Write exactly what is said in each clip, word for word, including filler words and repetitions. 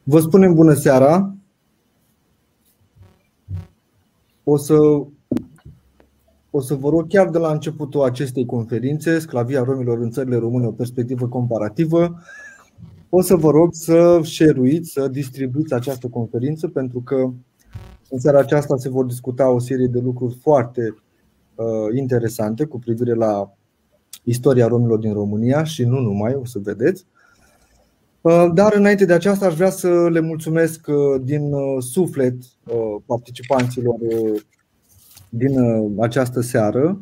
Vă spunem bună seara. O să, o să vă rog chiar de la începutul acestei conferințe, Sclavia romilor în țările române, o perspectivă comparativă, o să vă rog să share-uiți, să distribuiți această conferință, pentru că în seara aceasta se vor discuta o serie de lucruri foarte uh, interesante cu privire la istoria romilor din România și nu numai, o să vedeți. Dar înainte de aceasta aș vrea să le mulțumesc din suflet participanților din această seară.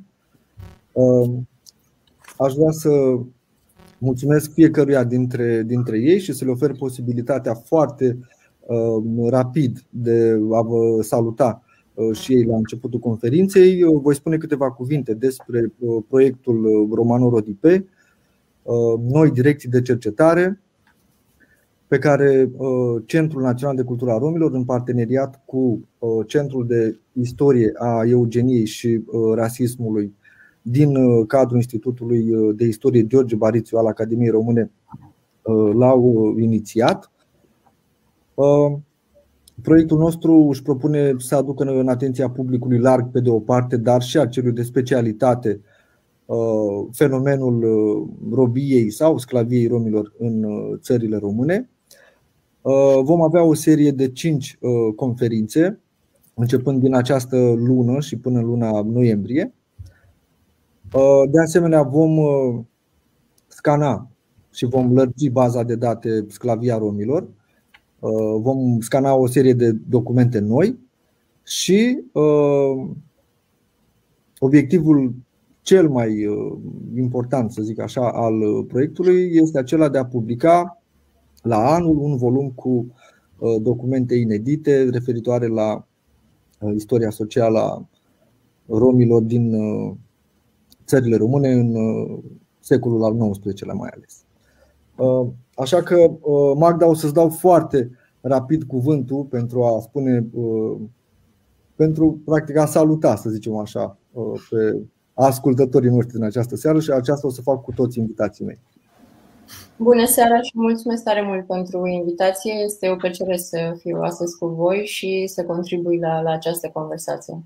Aș vrea să mulțumesc fiecăruia dintre, dintre ei și să le ofer posibilitatea foarte rapid de a vă saluta și ei la începutul conferinței. Voi spune câteva cuvinte despre proiectul Romano-Rodipe, noi direcții de cercetare pe care Centrul Național de Cultură a Romilor, în parteneriat cu Centrul de Istorie a Eugeniei și Rasismului din cadrul Institutului de Istorie George Barițiu al Academiei Române, l-au inițiat. Proiectul nostru își propune să aducă în atenția publicului larg pe de o parte, dar și a celui de specialitate, fenomenul robiei sau sclaviei romilor în țările române. Vom avea o serie de cinci conferințe, începând din această lună și până în luna noiembrie. De asemenea, vom scana și vom lărgi baza de date Sclavia romilor. Vom scana o serie de documente noi și obiectivul cel mai important, să zic așa, al proiectului este acela de a publica la anul un volum cu documente inedite referitoare la istoria socială a romilor din țările române în secolul al nouăsprezecelea mai ales. Așa că, Magda, o să-ți dau foarte rapid cuvântul pentru a spune, pentru practic a saluta, să zicem așa, pe ascultătorii noștri din această seară și aceasta o să fac cu toți invitații mei. Bună seara și mulțumesc tare mult pentru invitație. Este o plăcere să fiu astăzi cu voi și să contribui la, la această conversație.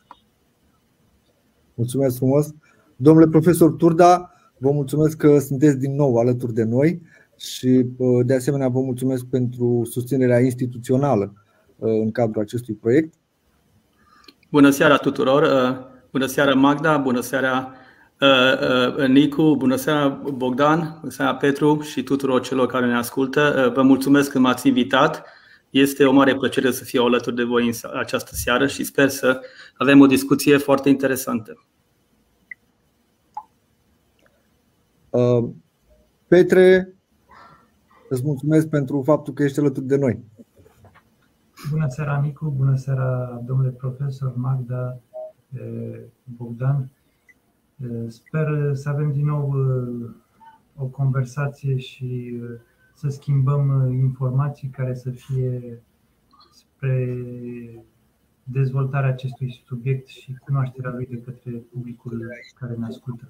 Mulțumesc frumos. Domnule profesor Turda, vă mulțumesc că sunteți din nou alături de noi și de asemenea vă mulțumesc pentru susținerea instituțională în cadrul acestui proiect. Bună seara tuturor. Bună seara Magda, bună seara Nicu, bună seara Bogdan, bună seara Petru și tuturor celor care ne ascultă. Vă mulțumesc că m-ați invitat. Este o mare plăcere să fiu alături de voi în această seară și sper să avem o discuție foarte interesantă. Petre, îți mulțumesc pentru faptul că ești alături de noi. Bună seara Nicu, bună seara domnule profesor, Magda, Bogdan. Sper să avem din nou o conversație și să schimbăm informații care să fie spre dezvoltarea acestui subiect și cunoașterea lui de către publicul care ne ascultă.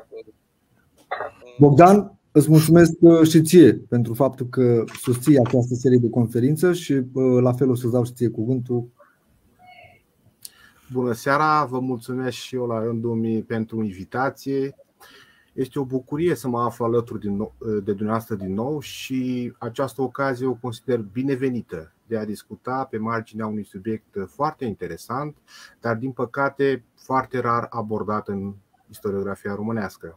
Bogdan, îți mulțumesc și ție pentru faptul că susții această serie de conferință și la fel o să-ți dau și ție cuvântul. Bună seara, vă mulțumesc și eu la rândul meu pentru invitație. Este o bucurie să mă aflu alături de dumneavoastră din nou și această ocazie o consider binevenită de a discuta pe marginea unui subiect foarte interesant, dar din păcate foarte rar abordat în istoriografia românească.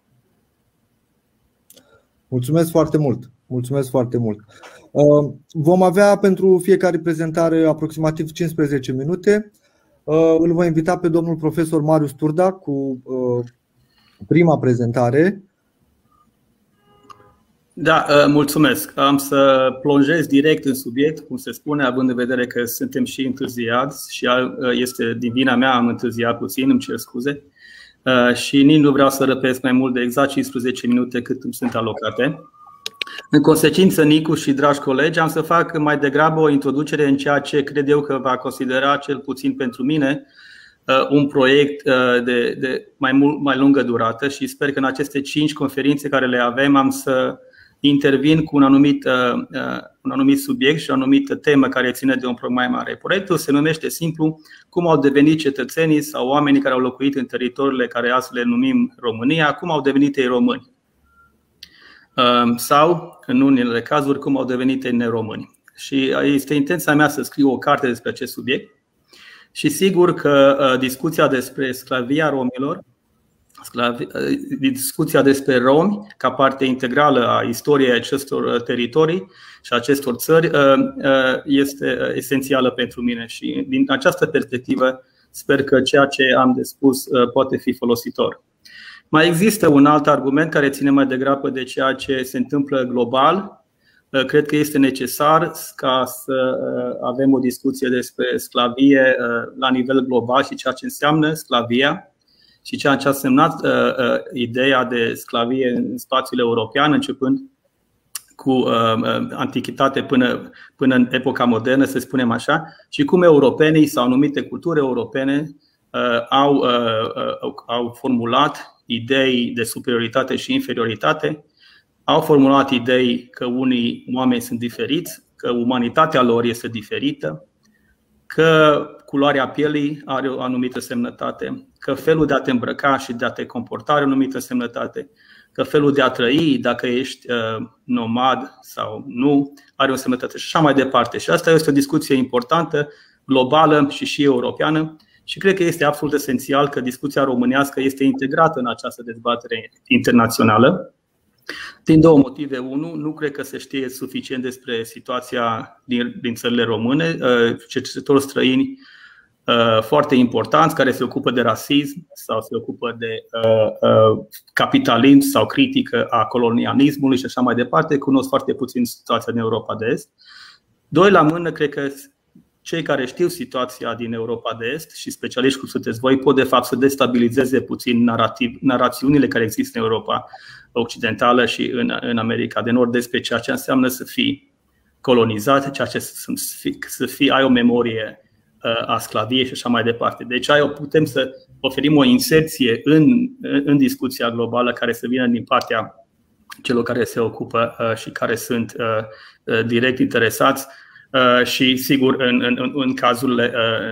Mulțumesc foarte mult. Mulțumesc foarte mult. Vom avea pentru fiecare prezentare aproximativ cincisprezece minute. Îl voi invita pe domnul profesor Marius Turda cu prima prezentare. Da, mulțumesc. Am să plonjez direct în subiect, cum se spune, având în vedere că suntem și întârziați și este din vina mea, am întârziat puțin, îmi cer scuze. Și nici nu vreau să răpesc mai mult de exact cincisprezece minute cât îmi sunt alocate. În consecință, Nicu și dragi colegi, am să fac mai degrabă o introducere în ceea ce cred eu că va considera, cel puțin pentru mine, un proiect de, de mai, mult, mai lungă durată și sper că în aceste cinci conferințe care le avem am să intervin cu un anumit, un anumit subiect și o anumită temă care ține de un proiect mai mare. Proiectul se numește simplu cum au devenit cetățenii sau oamenii care au locuit în teritoriile care azi le numim România, cum au devenit ei români. Sau, în unele cazuri, cum au devenit ei neromâni. Și este intenția mea să scriu o carte despre acest subiect. Și sigur că discuția despre sclavia romilor, discuția despre romi ca parte integrală a istoriei acestor teritorii și acestor țări este esențială pentru mine. Și din această perspectivă sper că ceea ce am de spus poate fi folositor. Mai există un alt argument care ține mai degrabă de ceea ce se întâmplă global. Cred că este necesar ca să avem o discuție despre sclavie la nivel global și ceea ce înseamnă sclavia și ceea ce a semnat ideea de sclavie în spațiul european, începând cu antichitate până, până în epoca modernă, să spunem așa, și cum europenii sau anumite culturi europene au, au formulat idei de superioritate și inferioritate. Au formulat idei că unii oameni sunt diferiți, că umanitatea lor este diferită, că culoarea pielii are o anumită semnătate, că felul de a te îmbrăca și de a te comporta are o anumită semnătate, că felul de a trăi, dacă ești nomad sau nu, are o semnătate și așa mai departe. Și asta este o discuție importantă, globală și și europeană. Și cred că este absolut esențial că discuția românească este integrată în această dezbatere internațională. Din două motive. Unu, nu cred că se știe suficient despre situația din, din țările române. Cercetători străini foarte importanți care se ocupă de rasism sau se ocupă de capitalism sau critică a colonialismului și așa mai departe cunosc foarte puțin situația din Europa de Est. Doi la mână, cred că cei care știu situația din Europa de Est și specialiști cum sunteți voi pot de fapt să destabilizeze puțin narativ, narațiunile care există în Europa Occidentală și în, în America de Nord despre ceea ce înseamnă să fii colonizat, ceea ce să fii, să fii, ai o memorie a sclaviei și așa mai departe. Deci putem să oferim o inserție în, în discuția globală care să vină din partea celor care se ocupă și care sunt direct interesați. Și sigur, în, în, în, cazurile,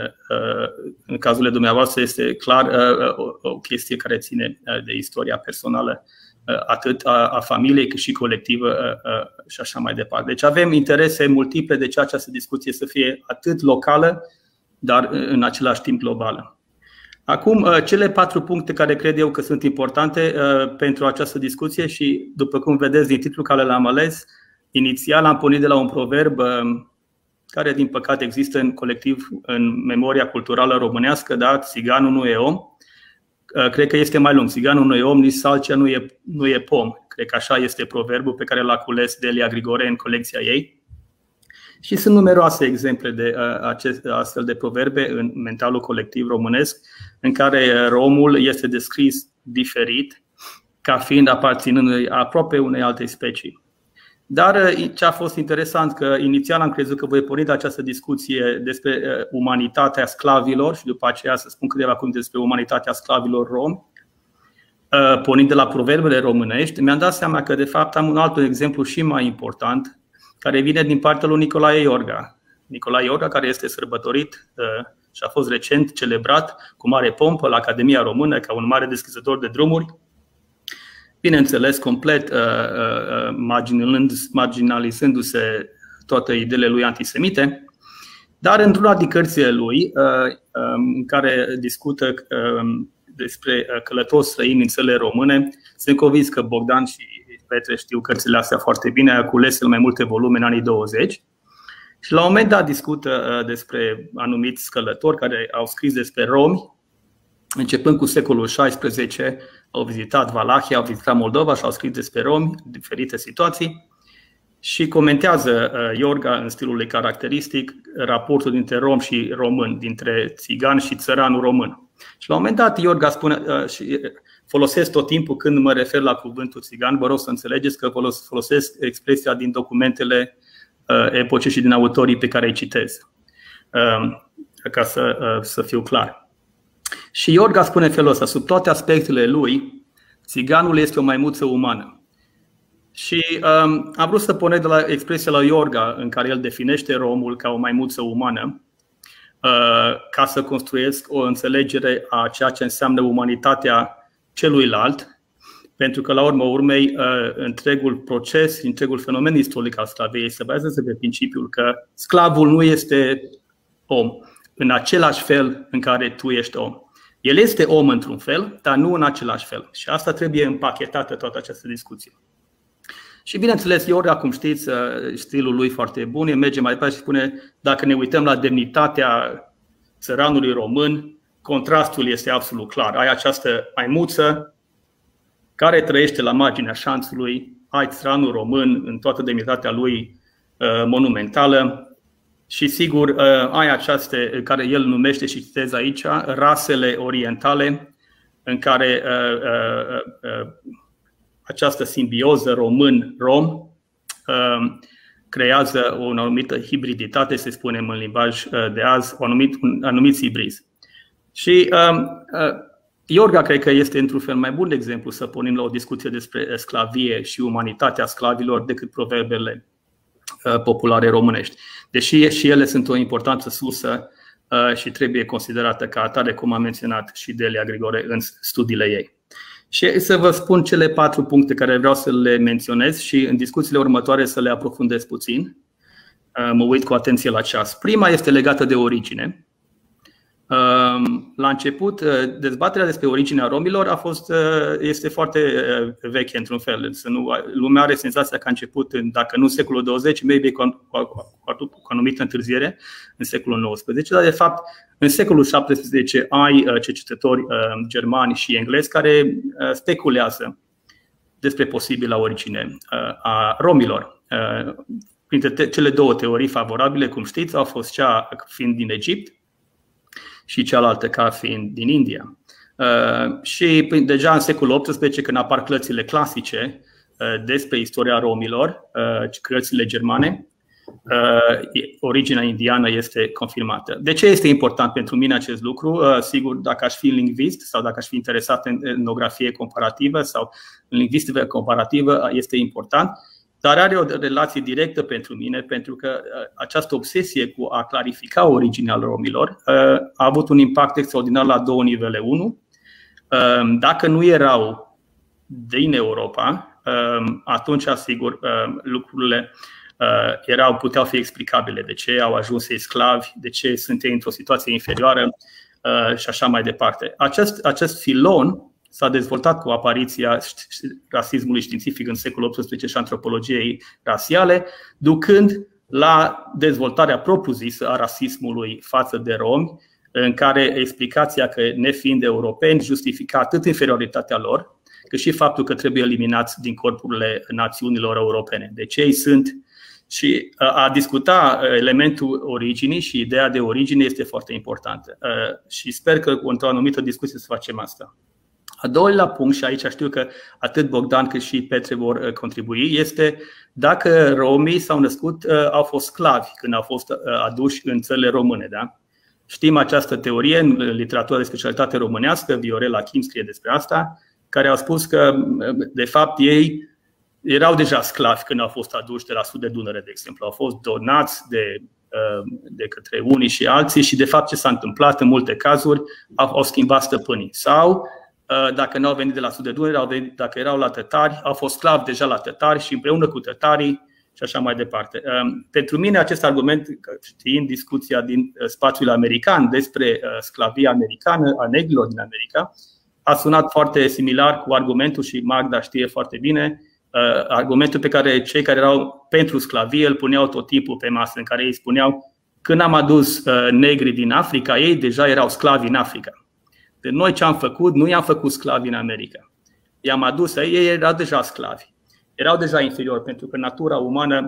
în cazurile dumneavoastră este clar o, o chestie care ține de istoria personală atât a, a familiei cât și colectivă și așa mai departe. Deci avem interese multiple de ceea ce această discuție să fie atât locală, dar în același timp globală. Acum, cele patru puncte care cred eu că sunt importante pentru această discuție și după cum vedeți din titlul care l-am ales, inițial am pornit de la un proverb care din păcate există în colectiv în memoria culturală românească, da? Țiganul nu e om. Cred că este mai lung. Țiganul nu e om, nici salcea nu e, nu e pom. Cred că așa este proverbul pe care l-a cules Delia Grigore în colecția ei. Și sunt numeroase exemple de acest, astfel de proverbe în mentalul colectiv românesc, în care romul este descris diferit, ca fiind aparținând aproape unei alte specii. Dar ce a fost interesant, că inițial am crezut că voi porni de această discuție despre umanitatea sclavilor și după aceea să spun câteva cuvinte despre umanitatea sclavilor romi, pornind de la proverbele românești, mi-am dat seama că de fapt am un alt exemplu și mai important, care vine din partea lui Nicolae Iorga. Nicolae Iorga, care este sărbătorit și a fost recent celebrat cu mare pompă la Academia Română ca un mare deschizător de drumuri, bineînțeles complet marginalizându-se toate ideile lui antisemite, dar într-una din cărțile lui, în care discută despre călători străini în țările române, sunt convins că Bogdan și Petre știu cărțile astea foarte bine, a cules mai multe volume în anii douăzeci. Și la un moment dat discută despre anumiți călători care au scris despre romi, începând cu secolul șaisprezece, au vizitat Valahia, au vizitat Moldova și au scris despre romi, diferite situații. Și comentează Iorga în stilul lui caracteristic raportul dintre rom și român, dintre țigan și țăranul român. Și la un moment dat Iorga spune, și folosesc tot timpul când mă refer la cuvântul țigan, vă rog să înțelegeți că folosesc expresia din documentele epoce și din autorii pe care îi citez, ca să, să fiu clar. Și Iorga spune felul ăsta: sub toate aspectele lui, țiganul este o maimuță umană. Și um, am vrut să pornesc de la expresia lui Iorga, în care el definește romul ca o maimuță umană, uh, ca să construiesc o înțelegere a ceea ce înseamnă umanitatea celuilalt, pentru că, la urma urmei, uh, întregul proces, întregul fenomen istoric al sclaviei se bazează pe principiul că sclavul nu este om în același fel în care tu ești om. El este om într-un fel, dar nu în același fel. Și asta trebuie împachetată toată această discuție. Și bineînțeles, Iorga, cum știți, stilul lui foarte bun, el merge mai departe și spune, dacă ne uităm la demnitatea țăranului român, contrastul este absolut clar. Ai această maimuță care trăiește la marginea șanțului, ai țăranul român în toată demnitatea lui monumentală și sigur ai aceste, care el numește, și citez aici, rasele orientale, în care această simbioză român-rom creează o anumită hibriditate, să spunem în limbaj de azi, un anumit, un anumit hibriz. Și Iorga cred că este într-un fel mai bun exemplu să pornim la o discuție despre sclavie și umanitatea sclavilor decât proverbele populare românești. Deși și ele sunt o importanță sursă și trebuie considerată ca atare, cum a menționat și Delia Grigore în studiile ei. Și să vă spun cele patru puncte care vreau să le menționez și în discuțiile următoare să le aprofundez puțin. Mă uit cu atenție la ceas. Prima este legată de origine. La început, dezbaterea despre originea romilor a fost, este foarte veche într-un fel. Lumea are senzația că a început, dacă nu în secolul douăzeci, maybe cu o anumită întârziere, în secolul nouăsprezece, dar de fapt în secolul șaptesprezece ai cercetători germani și englezi care speculează despre posibila origine a romilor. Printre cele două teorii favorabile, cum știți, au fost cea fiind din Egipt și cealaltă ca fiind din India. Și deja în secolul optsprezece, când apar cărțile clasice despre istoria romilor, cărțile germane, originea indiană este confirmată. De ce este important pentru mine acest lucru? Sigur, dacă aș fi lingvist sau dacă aș fi interesat în etnografie comparativă sau în lingvistică comparativă, este important. Dar are o relație directă pentru mine, pentru că această obsesie cu a clarifica originea romilor a avut un impact extraordinar la două nivele. Unu, dacă nu erau din Europa, atunci, sigur, lucrurile erau, puteau fi explicabile. De ce au ajuns ei sclavi, de ce sunt ei într-o situație inferioară și așa mai departe. Acest, acest filon s-a dezvoltat cu apariția rasismului științific în secolul optsprezece și antropologiei rasiale, ducând la dezvoltarea propriu-zisă a rasismului față de romi, în care explicația că, nefiind europeni, justifica atât inferioritatea lor, cât și faptul că trebuie eliminați din corpurile națiunilor europene. Deci ei sunt. Și a discuta elementul originii și ideea de origine este foarte importantă. Și sper că într-o anumită discuție să facem asta. A doilea punct, și aici știu că atât Bogdan cât și Petre vor contribui, este dacă romii s-au născut, au fost sclavi când au fost aduși în țările române. Da? Știm această teorie în literatura de specialitate românească, Viorela Kim scrie despre asta, care au spus că, de fapt, ei erau deja sclavi când au fost aduși de la sud de Dunăre, de exemplu. Au fost donați de, de către unii și alții și, de fapt, ce s-a întâmplat în multe cazuri, au, au schimbat stăpânii. Sau, dacă nu au venit de la sud de Dunăre, au venit, dacă erau la tătari, au fost sclavi deja la tătari și împreună cu tătarii și așa mai departe. Pentru mine acest argument, știind discuția din spațiul american despre sclavia americană a negrilor din America, a sunat foarte similar cu argumentul, și Magda știe foarte bine, argumentul pe care cei care erau pentru sclavie îl puneau tot timpul pe masă, în care ei spuneau: când am adus negri din Africa, ei deja erau sclavi în Africa. De noi ce am făcut, nu i-am făcut sclavi în America. I-am adus, ei erau deja sclavi. Erau deja inferiori, pentru că natura umană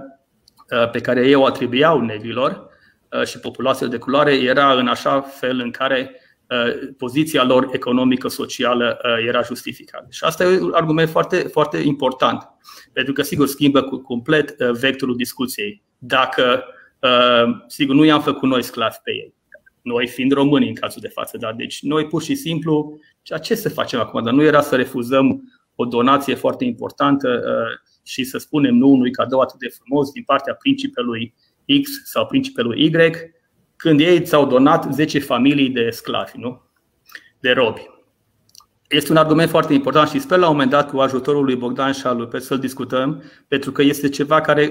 pe care ei o atribuiau negrilor și populațiilor de culoare era în așa fel în care poziția lor economică, socială era justificată. Și asta e un argument foarte, foarte important, pentru că, sigur, schimbă complet vectorul discuției. Dacă, sigur, nu i-am făcut noi sclavi pe ei, noi fiind români în cazul de față, da? Deci noi pur și simplu, ce să facem acum? Dar nu era să refuzăm o donație foarte importantă și să spunem nu unui cadou atât de frumos din partea principelui X sau principelui Y, când ei ți-au donat zece familii de sclavi, nu? De robi. Este un argument foarte important și sper la un moment dat cu ajutorul lui Bogdan și al lui Petru să-l discutăm, pentru că este ceva care,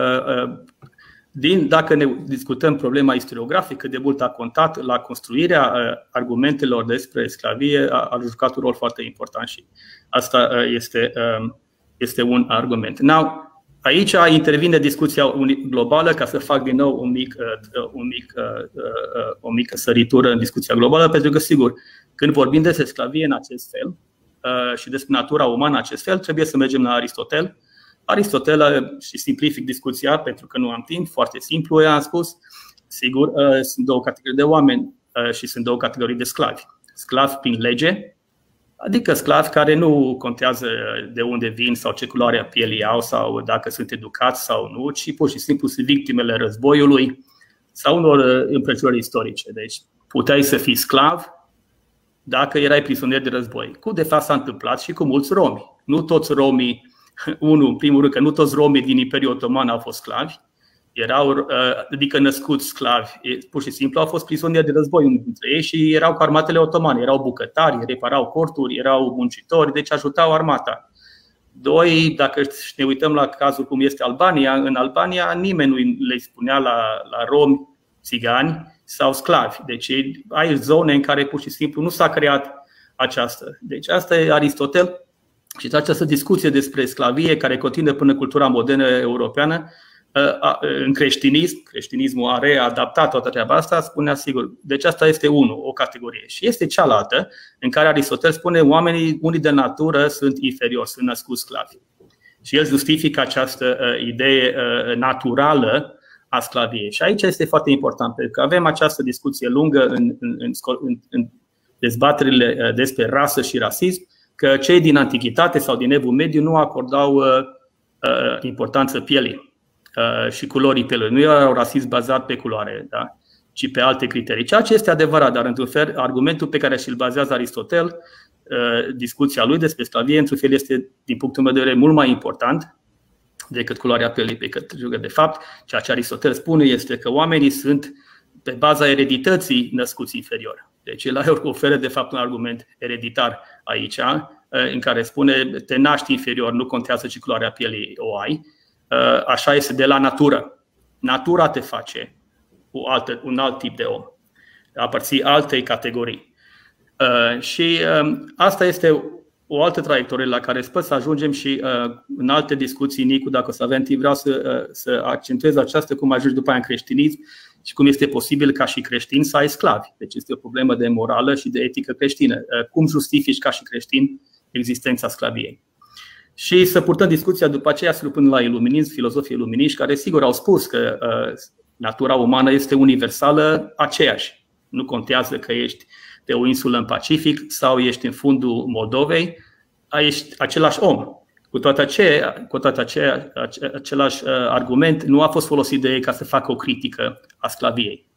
din, dacă ne discutăm problema istoriografică, de mult a contat la construirea argumentelor despre sclavie, a jucat un rol foarte important și asta este, este un argument. Now, aici intervine discuția globală, ca să fac din nou un mic, un mic, o mică săritură în discuția globală, pentru că, sigur, când vorbim despre sclavie în acest fel și despre natura umană în acest fel, trebuie să mergem la Aristotel. Aristotel, și simplific discuția, pentru că nu am timp, foarte simplu, i-am spus, sigur, sunt două categorii de oameni și sunt două categorii de sclavi. Sclavi prin lege, adică sclavi care nu contează de unde vin sau ce culoare a pielii au sau dacă sunt educați sau nu, ci pur și simplu sunt victimele războiului sau unor împrejurări istorice. Deci puteai să fii sclav dacă erai prizonier de război. Cu de fapt s-a întâmplat și cu mulți romi. Nu toți romii, unul, în primul rând că nu toți romii din Imperiul Otoman au fost sclavi, erau, adică născuți sclavi, pur și simplu au fost prizonieri de război unul dintre ei și erau cu armatele otomane, erau bucătari, reparau corturi, erau muncitori, deci ajutau armata. Doi, dacă ne uităm la cazul cum este Albania, în Albania nimeni nu le spunea la, la romi, țigani sau sclavi. Deci ai zone în care pur și simplu nu s-a creat această. Deci asta e Aristotel și această discuție despre sclavie care continuă până în cultura modernă europeană. În creștinism, creștinismul a readaptat toată treaba asta, spunea sigur. Deci asta este unul, o categorie. Și este cealaltă, în care Aristotel spune oamenii unii de natură sunt inferiori, sunt născuți sclavi. Și el justifică această idee naturală a sclaviei. Și aici este foarte important, pentru că avem această discuție lungă în, în, în, în dezbaterile despre rasă și rasism, că cei din Antichitate sau din Evul Mediu nu acordau uh, importanță pielii și culorii pielii. Nu era un rasism bazat pe culoare, da? Ci pe alte criterii. Ceea ce este adevărat, dar într-un fel, argumentul pe care și-l bazează Aristotel, discuția lui despre sclavie, într-un fel este, din punctul meu de vedere, mult mai important decât culoarea pielii. Pe că, de fapt, ceea ce Aristotel spune este că oamenii sunt pe baza eredității născuți inferior. Deci el oferă, de fapt, un argument ereditar aici, în care spune te naști inferior, nu contează ce culoarea pielii o ai. Așa este de la natură. Natura te face o altă, un alt tip de om, aparții altei categorii. Și asta este o altă traiectorie la care sper să ajungem și în alte discuții, Nicu, dacă o să avem timp, vreau să, să accentuez aceasta, cum ajungi după aia în creștinism și cum este posibil ca și creștin să ai sclavi. Deci este o problemă de morală și de etică creștină. Cum justifici ca și creștin existența sclaviei? Și să purtăm discuția după aceea până la iluminism, filozofii iluminiști, care sigur au spus că natura umană este universală, aceeași. Nu contează că ești pe o insulă în Pacific sau ești în fundul Moldovei, ești același om. Cu toate aceea, cu toate aceea, același argument nu a fost folosit de ei ca să facă o critică a sclaviei.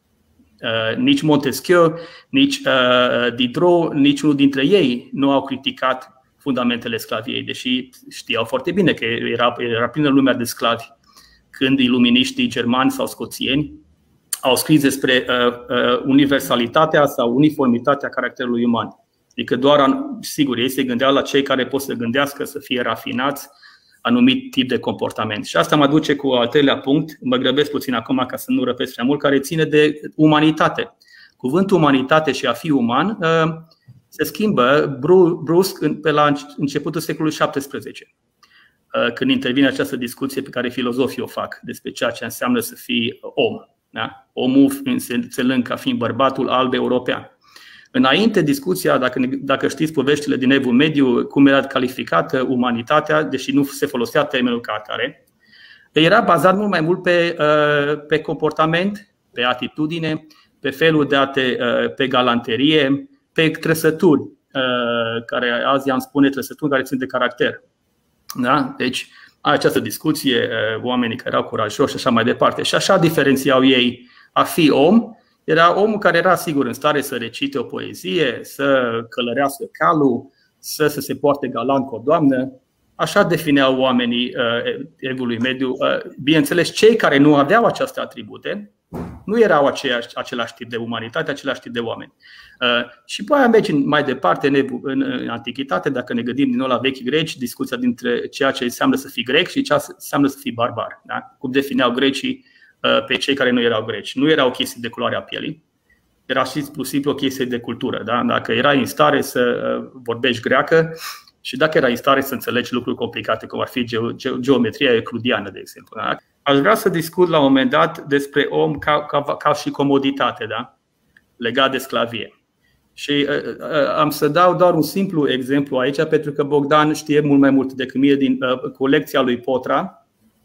Nici Montesquieu, nici Diderot, niciunul dintre ei nu au criticat fundamentele sclaviei, deși știau foarte bine că era, era plină lumea de sclavi când iluminiștii germani sau scoțieni au scris despre uh, uh, universalitatea sau uniformitatea caracterului uman. Adică doar, sigur, ei se gândeau la cei care pot să gândească, să fie rafinați, anumit tip de comportament. Și asta mă duce cu al treilea punct, mă grăbesc puțin acum ca să nu răpesc prea mult, care ține de umanitate. Cuvântul umanitate și a fi uman uh, se schimbă brusc pe la începutul secolului șaptesprezece, când intervine această discuție pe care filozofii o fac despre ceea ce înseamnă să fii om. Da? Omul se înțeleg ca fiind bărbatul alb european. Înainte, discuția, dacă, dacă știți poveștile din Evul Mediu, cum era calificată umanitatea, deși nu se folosea termenul ca atare, era bazat mult mai mult pe, pe comportament, pe atitudine, pe felul de a te, pe galanterie, pe trăsături, care azi am spune trăsături care țin de caracter. Da? Deci, această discuție, oamenii care erau curajoși și așa mai departe. Și așa diferențiau ei a fi om. Era omul care era sigur în stare să recite o poezie, să călărească calul, să, să se poarte galant cu o doamnă, Așa defineau oamenii Evului Mediu. Bineînțeles, cei care nu aveau aceste atribute nu erau aceiași, același tip de umanitate, același tip de oameni. Și pe aia mergem mai departe în, în Antichitate, dacă ne gândim din nou la vechi greci, discuția dintre ceea ce înseamnă să fii grec și ce înseamnă să fii barbar. Da? Cum defineau grecii pe cei care nu erau greci. Nu era o chestie de culoarea pielii, era și pur și simplu o chestie de cultură. Da? Dacă erai în stare să vorbești greacă și dacă erai în stare să înțelegi lucruri complicate, cum ar fi geometria euclidiană, de exemplu. Da? Aș vrea să discut la un moment dat despre om ca, ca, ca și comoditate, da? Legat de sclavie. Și uh, am să dau doar un simplu exemplu aici, pentru că Bogdan știe mult mai mult decât mine din uh, colecția lui Potra,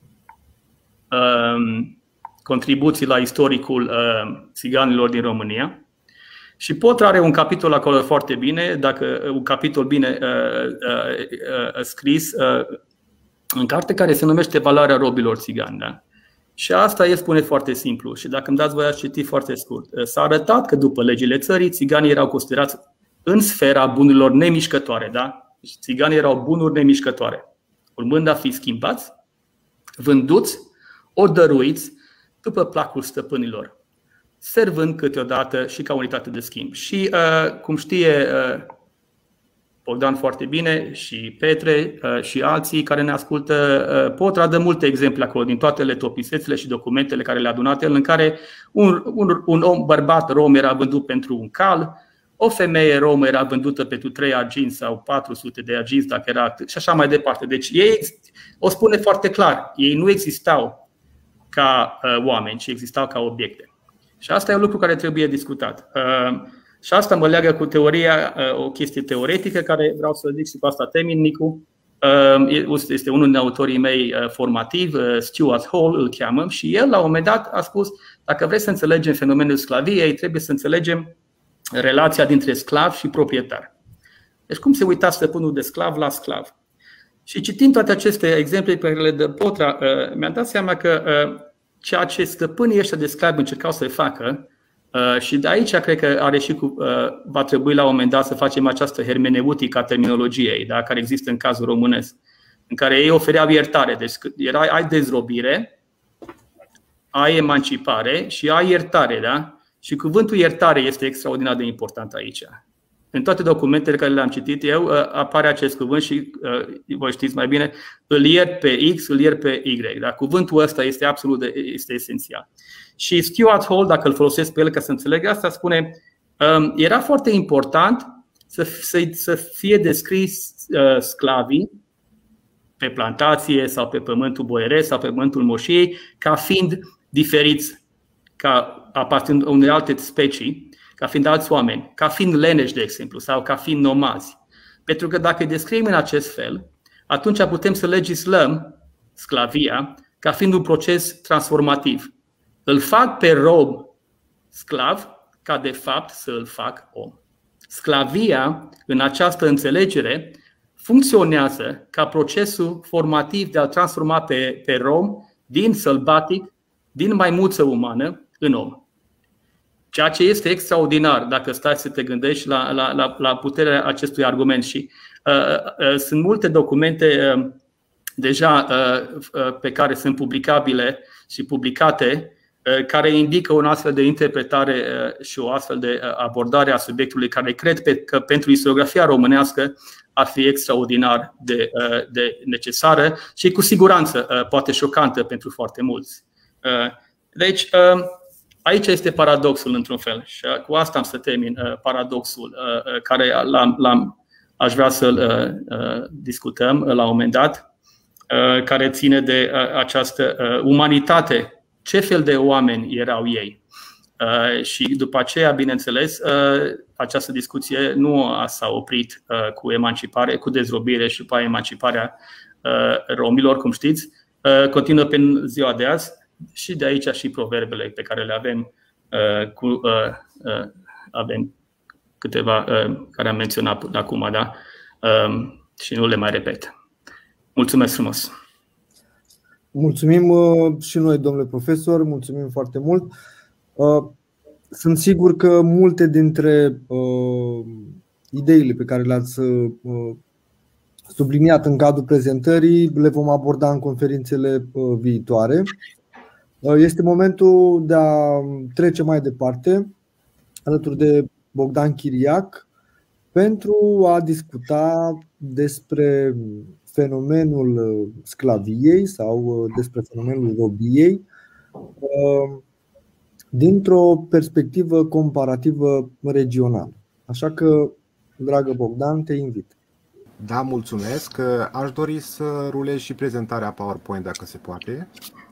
uh, contribuții la istoricul uh, țiganilor din România. Și Potra are un capitol acolo foarte bine, dacă un capitol bine uh, uh, uh, scris uh, în carte, care se numește Valoarea robilor țigani. Da? Și asta el spune foarte simplu. Și dacă îmi dați voie, aș citi foarte scurt. S-a arătat că după legile țării, țiganii erau considerați în sfera bunurilor nemișcătoare. Da? Țiganii erau bunuri nemișcătoare, urmând a fi schimbați, vânduți, ori dăruiți după placul stăpânilor, servând câteodată și ca unitate de schimb. Și uh, cum știe uh, Bogdan foarte bine, și Petre uh, și alții care ne ascultă, uh, Potra dă multe exemple acolo din toate letopisețele și documentele care le-a adunat el, în care un, un, un om bărbat rom era vândut pentru un cal, o femeie romă era vândută pentru trei arginți sau patru sute de arginți, dacă era, și așa mai departe. Deci ei o spune foarte clar, ei nu existau ca uh, oameni, ci existau ca obiecte. Și asta e un lucru care trebuie discutat. Și asta mă leagă cu teoria, o chestie teoretică care vreau să zic și cu asta termin, Nicu. Este unul din autorii mei formativ, Stuart Hall îl cheamă, și el la un moment dat a spus: dacă vrei să înțelegem fenomenul sclaviei, trebuie să înțelegem relația dintre sclav și proprietar. Deci cum se uita stăpânul de sclav la sclav. Și citind toate aceste exemple pe care le dă Potra, mi-am dat seama că ceea ce stăpânii ăștia de sclavi încercau să-i facă, și de aici cred că are și cu, va trebui la un moment dat să facem această hermeneutică a terminologiei, da, care există în cazul românesc, în care ei ofereau iertare. Deci era, ai dezrobire, ai emancipare și ai iertare. Da? Și cuvântul iertare este extraordinar de important aici. În toate documentele care le-am citit eu apare acest cuvânt și voi știți mai bine, îl iert pe X, îl iert pe Y. Dar cuvântul ăsta este absolut de, este esențial. Și Stuart Hall, dacă îl folosesc pe el ca să înțeleg asta, spune: era foarte important să, să, să fie descris uh, sclavii pe plantație sau pe pământul boieresc sau pe pământul moșiei ca fiind diferiți, ca aparținând unei alte specii, ca fiind alți oameni, ca fiind leneși, de exemplu, sau ca fiind nomazi. Pentru că dacă îi descriem în acest fel, atunci putem să legislăm sclavia ca fiind un proces transformativ. Îl fac pe rob sclav ca de fapt să îl fac om. Sclavia, în această înțelegere, funcționează ca procesul formativ de a-l transforma pe, pe rom din sălbatic, din maimuță umană, în om. Ceea ce este extraordinar dacă stai să te gândești la, la, la, la puterea acestui argument. Și uh, uh, sunt multe documente uh, deja uh, uh, pe care sunt publicabile și publicate, uh, care indică o astfel de interpretare uh, și o astfel de abordare a subiectului, care cred pe, că pentru istoriografia românească ar fi extraordinar de, uh, de necesară și cu siguranță uh, poate șocantă pentru foarte mulți. Uh, deci, uh, aici este paradoxul într-un fel și cu asta am să termin paradoxul care l-am, l-am, aș vrea să-l discutăm la un moment dat, care ține de această umanitate. Ce fel de oameni erau ei? Și după aceea, bineînțeles, această discuție nu s-a oprit cu emancipare, cu dezrobire și după emanciparea romilor, cum știți, continuă pe ziua de azi. Și de aici și proverbele pe care le avem, cu, uh, uh, avem câteva uh, care am menționat până acum, da? Uh, și nu le mai repet. Mulțumesc frumos! Mulțumim uh, și noi, domnule profesor, mulțumim foarte mult. Uh, sunt sigur că multe dintre uh, ideile pe care le-ați uh, subliniat în cadrul prezentării, le vom aborda în conferințele viitoare. Este momentul de a trece mai departe alături de Bogdan Chiriac pentru a discuta despre fenomenul sclaviei sau despre fenomenul robiei dintr-o perspectivă comparativă regională. Așa că, dragă Bogdan, te invit. Da, mulțumesc. Aș dori să rulez și prezentarea PowerPoint, dacă se poate.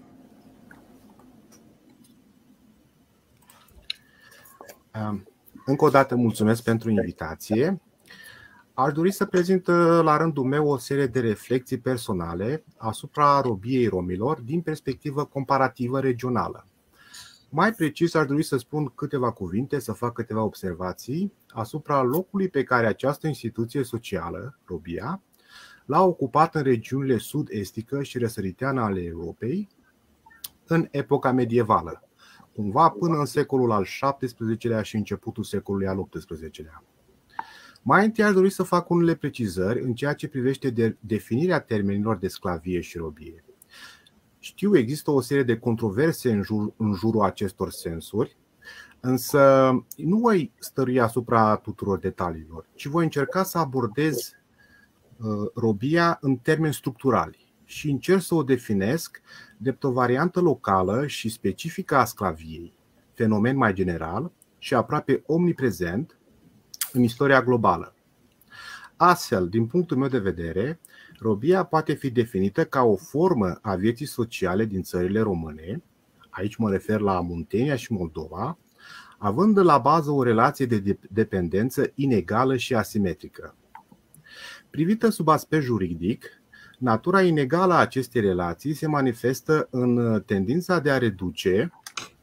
Încă o dată mulțumesc pentru invitație. Aș dori să prezint la rândul meu o serie de reflexii personale asupra robiei romilor din perspectivă comparativă regională. Mai precis, aș dori să spun câteva cuvinte, să fac câteva observații asupra locului pe care această instituție socială, robia, l-a ocupat în regiunile sud-estică și răsăriteană ale Europei în epoca medievală, cumva până în secolul al șaptesprezecelea și începutul secolului al optsprezecelea. Mai întâi aș dori să fac unele precizări în ceea ce privește de definirea termenilor de sclavie și robie. Știu, există o serie de controverse în, jur, în jurul acestor sensuri, însă nu voi stărui asupra tuturor detaliilor, ci voi încerca să abordez uh, robia în termeni structurali și încerc să o definesc drept o variantă locală și specifică a sclaviei, fenomen mai general și aproape omniprezent în istoria globală. Astfel, din punctul meu de vedere, robia poate fi definită ca o formă a vieții sociale din țările române, aici mă refer la Muntenia și Moldova, având la bază o relație de dependență inegală și asimetrică. Privită sub aspect juridic, natura inegală a acestei relații se manifestă în tendința de a reduce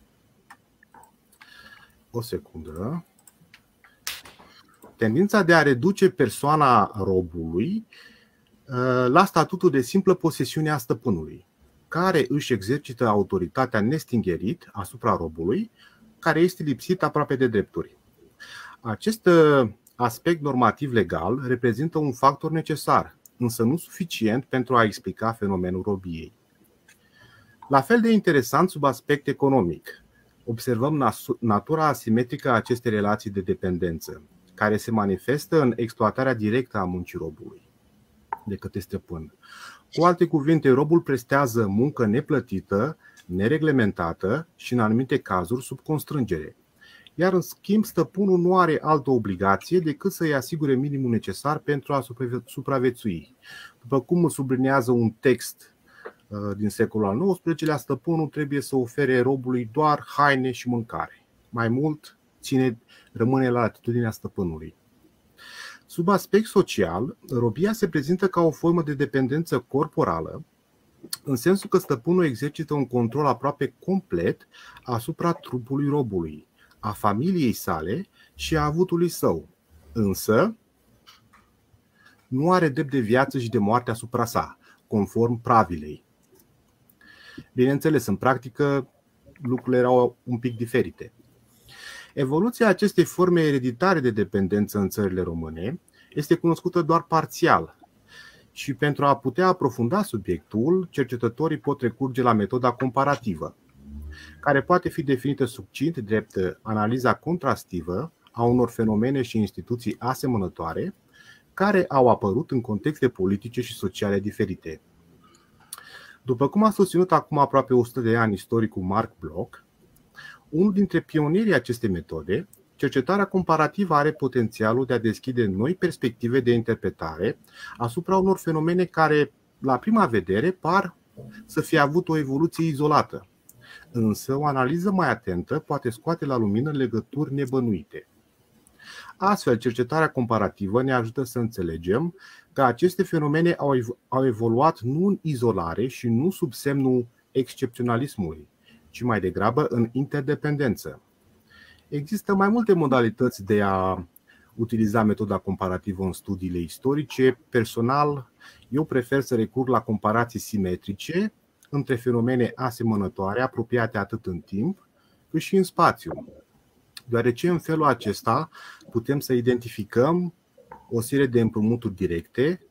o secundă tendința de a reduce persoana robului la statutul de simplă posesiune a stăpânului, care își exercită autoritatea nestingerit asupra robului, care este lipsit aproape de drepturi. Acest aspect normativ legal reprezintă un factor necesar, însă nu suficient pentru a explica fenomenul robiei. La fel de interesant sub aspect economic, observăm natura asimetrică a acestei relații de dependență, care se manifestă în exploatarea directă a muncii robului de către stăpân. Cu alte cuvinte, robul prestează muncă neplătită, nereglementată și în anumite cazuri sub constrângere. Iar în schimb, stăpânul nu are altă obligație decât să-i asigure minimul necesar pentru a supraviețui. După cum sublinează un text din secolul al nouăsprezecelea, stăpânul trebuie să ofere robului doar haine și mâncare. Mai mult ține, rămâne la latitudinea stăpânului. Sub aspect social, robia se prezintă ca o formă de dependență corporală, în sensul că stăpânul exercită un control aproape complet asupra trupului robului, a familiei sale și a avutului său, însă nu are drept de viață și de moarte asupra sa, conform pravilei. Bineînțeles, în practică lucrurile erau un pic diferite. Evoluția acestei forme ereditare de dependență în țările române este cunoscută doar parțial și pentru a putea aprofunda subiectul, cercetătorii pot recurge la metoda comparativă, care poate fi definită succint drept analiza contrastivă a unor fenomene și instituții asemănătoare care au apărut în contexte politice și sociale diferite. După cum a susținut acum aproape o sută de ani istoricul Mark Bloch, unul dintre pionierii acestei metode, cercetarea comparativă are potențialul de a deschide noi perspective de interpretare asupra unor fenomene care, la prima vedere, par să fie avut o evoluție izolată, însă o analiză mai atentă poate scoate la lumină legături nebănuite. Astfel, cercetarea comparativă ne ajută să înțelegem că aceste fenomene au evoluat nu în izolare și nu sub semnul excepționalismului, ci mai degrabă în interdependență. Există mai multe modalități de a utiliza metoda comparativă în studiile istorice. Personal, eu prefer să recurg la comparații simetrice între fenomene asemănătoare, apropiate atât în timp cât și în spațiu, deoarece în felul acesta putem să identificăm o serie de împrumuturi directe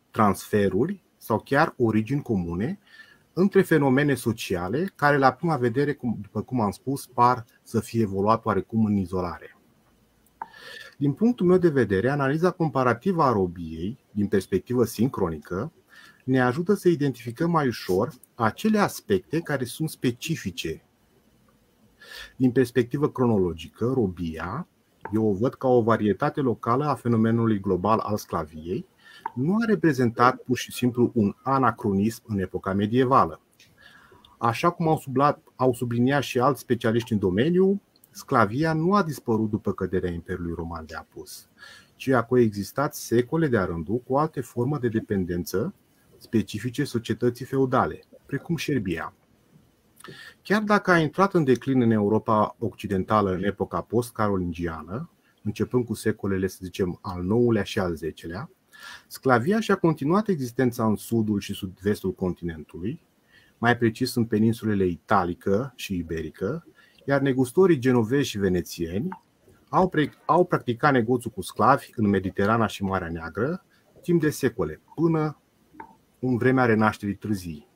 transferuri sau chiar origini comune între fenomene sociale care la prima vedere, după cum am spus, par să fie evoluat oarecum în izolare. Din punctul meu de vedere, analiza comparativă a robiei, din perspectivă sincronică, ne ajută să identificăm mai ușor acele aspecte care sunt specifice. Din perspectivă cronologică, robia, eu o văd ca o varietate locală a fenomenului global al sclaviei, nu a reprezentat pur și simplu un anacronism în epoca medievală. Așa cum au, sublat, au subliniat și alți specialiști în domeniu, sclavia nu a dispărut după căderea Imperiului Roman de Apus, ci a coexistat secole de-a rândul cu alte forme de dependență specifice societății feudale, precum șerbia. Chiar dacă a intrat în declin în Europa Occidentală în epoca post-carolingiană, începând cu secolele, să zicem, al nouălea și al zecelea, sclavia și-a continuat existența în sudul și sud-vestul continentului, mai precis în peninsulele italică și iberică, iar negustorii genovezi și venețieni au, pre- au practicat negoțul cu sclavi în Mediterana și Marea Neagră timp de secole, până în vremea renașterii târzii.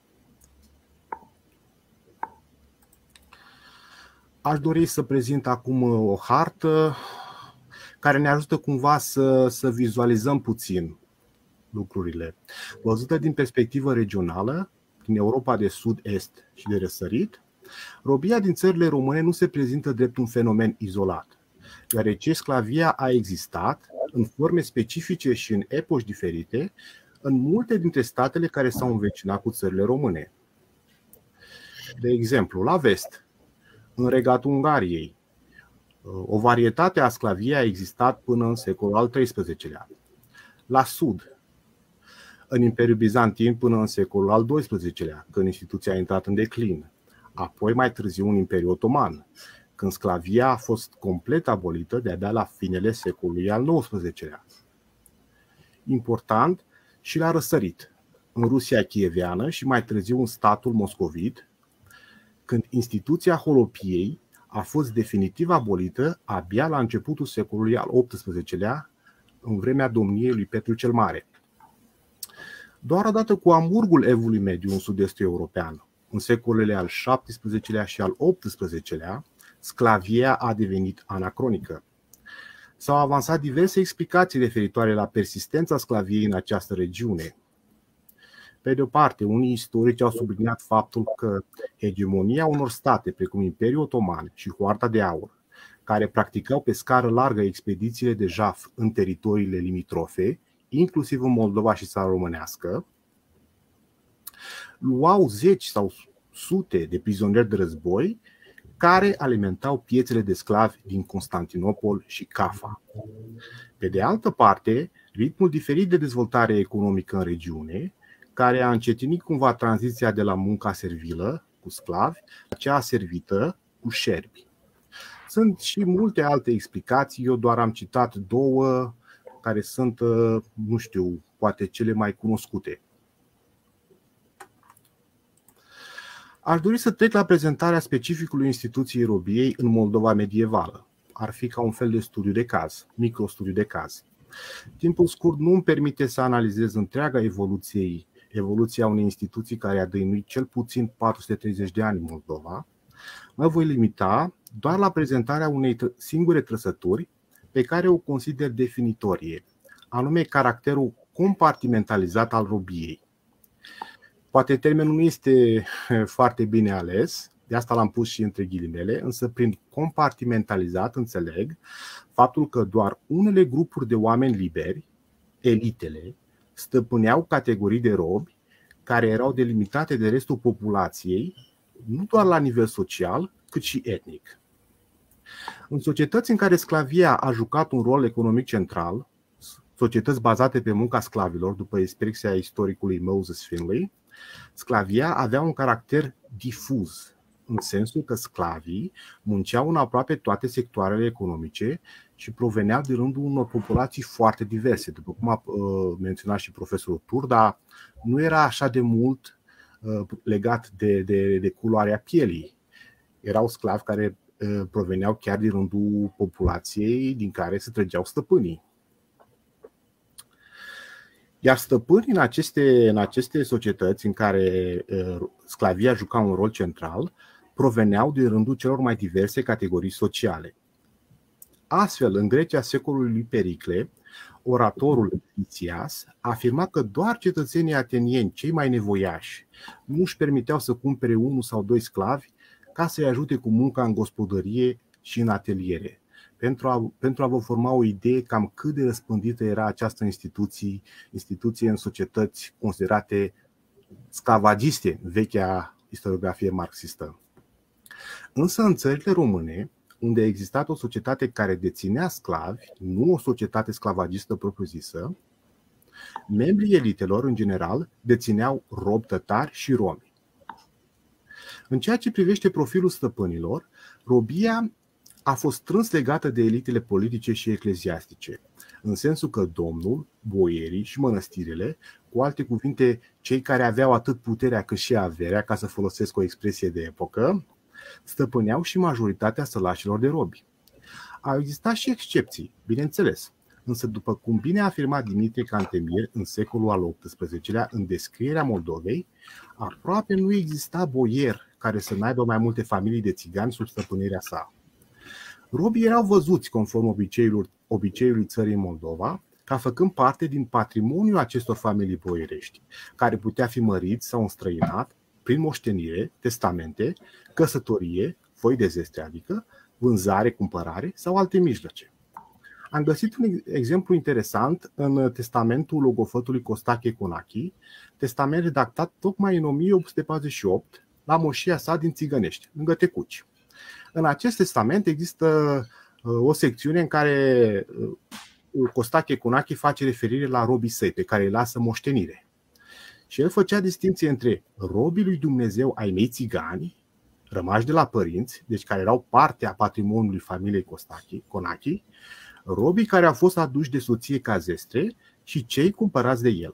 Aș dori să prezint acum o hartă care ne ajută cumva să, să vizualizăm puțin lucrurile. Văzută din perspectivă regională, din Europa de sud-est și de răsărit, robia din țările române nu se prezintă drept un fenomen izolat, deoarece sclavia a existat în forme specifice și în epoci diferite în multe dintre statele care s-au învecinat cu țările române. De exemplu, la vest, în regatul Ungariei, o varietate a sclaviei a existat până în secolul al treisprezecelea. La sud, în Imperiul Bizantin până în secolul al doisprezecelea, când instituția a intrat în declin. Apoi mai târziu în Imperiul Otoman, când sclavia a fost complet abolită de-abia la finele secolului al nouăsprezecelea. Important, și la răsărit, în Rusia chieveană și mai târziu în statul moscovit, când instituția holopiei a fost definitiv abolită abia la începutul secolului al optsprezecelea, în vremea domniei lui Petru cel Mare. Doar odată cu amurgul Evului Mediu în sud-estul european, în secolele al șaptesprezecelea și al optsprezecelea, sclavia a devenit anacronică. S-au avansat diverse explicații referitoare la persistența sclaviei în această regiune. Pe de o parte, unii istorici au subliniat faptul că hegemonia unor state precum Imperiul Otoman și Hoarda de Aur, care practicau pe scară largă expedițiile de jaf în teritoriile limitrofe, inclusiv în Moldova și țara românească, luau zeci sau sute de prizonieri de război care alimentau piețele de sclavi din Constantinopol și Cafa. Pe de altă parte, ritmul diferit de dezvoltare economică în regiune, care a încetinit cumva tranziția de la munca servilă cu sclavi la cea servită cu șerpi. Sunt și multe alte explicații, eu doar am citat două care sunt, nu știu, poate cele mai cunoscute. Aș dori să trec la prezentarea specificului instituției robiei în Moldova medievală. Ar fi ca un fel de studiu de caz, microstudiu de caz. Timpul scurt nu îmi permite să analizez întreaga evoluție, evoluția unei instituții care a dăinuit cel puțin patru sute treizeci de ani în Moldova. Mă voi limita doar la prezentarea unei singure trăsături pe care o consider definitorie, anume caracterul compartimentalizat al robiei. Poate termenul nu este foarte bine ales, de asta l-am pus și între ghilimele, însă prin compartimentalizat înțeleg faptul că doar unele grupuri de oameni liberi, elitele, stăpâneau categorii de robi care erau delimitate de restul populației, nu doar la nivel social, cât și etnic. În societăți în care sclavia a jucat un rol economic central, societăți bazate pe munca sclavilor, după expresia istoricului Moses Finley, sclavia avea un caracter difuz, în sensul că sclavii munceau în aproape toate sectoarele economice și proveneau din rândul unor populații foarte diverse. După cum a menționat și profesorul Turda, nu era așa de mult legat de, de, de culoarea pielii. Erau sclavi care proveneau chiar din rândul populației din care se trăgeau stăpânii. Iar stăpânii în aceste, în aceste societăți în care uh, sclavia juca un rol central proveneau din rândul celor mai diverse categorii sociale. Astfel, în Grecia secolului lui Pericle, oratorul Lisias afirma că doar cetățenii atenieni, cei mai nevoiași, nu își permiteau să cumpere unul sau doi sclavi ca să-i ajute cu munca în gospodărie și în ateliere, pentru a, pentru a vă forma o idee cam cât de răspândită era această instituție, instituție în societăți considerate sclavagiste în vechea istoriografie marxistă. Însă în țările române, unde a existat o societate care deținea sclavi, nu o societate sclavagistă propriu-zisă, membrii elitelor, în general, dețineau robi tătari și romi. În ceea ce privește profilul stăpânilor, robia a fost strâns legată de elitele politice și ecleziastice, în sensul că domnul, boierii și mănăstirile, cu alte cuvinte, cei care aveau atât puterea cât și averea, ca să folosesc o expresie de epocă, stăpâneau și majoritatea sălașilor de robi. Au existat și excepții, bineînțeles, însă după cum bine a afirmat Dimitrie Cantemir în secolul al optsprezecelea în descrierea Moldovei, aproape nu exista boier care să n-aibă mai multe familii de țigani sub stăpânirea sa. Robii erau văzuți, conform obiceiului, obiceiului țării Moldova, ca făcând parte din patrimoniul acestor familii boierești, care putea fi mărit sau înstrăinat prin moștenire, testamente, căsătorie, foi de zestre, adică vânzare, cumpărare sau alte mijloace. Am găsit un exemplu interesant în testamentul logofătului Costache Conachi, testament redactat tocmai în o mie opt sute patruzeci și opt la moșia sa din Țigănești, lângă Tecuci. În acest testament există o secțiune în care Costache Conachi face referire la robii săi pe care îi lasă moștenire. Și el făcea distinție între robii lui Dumnezeu ai mei țigani, rămași de la părinți, deci care erau parte a patrimoniului familiei Conachi, robii care au fost aduși de soție ca zestre și cei cumpărați de el.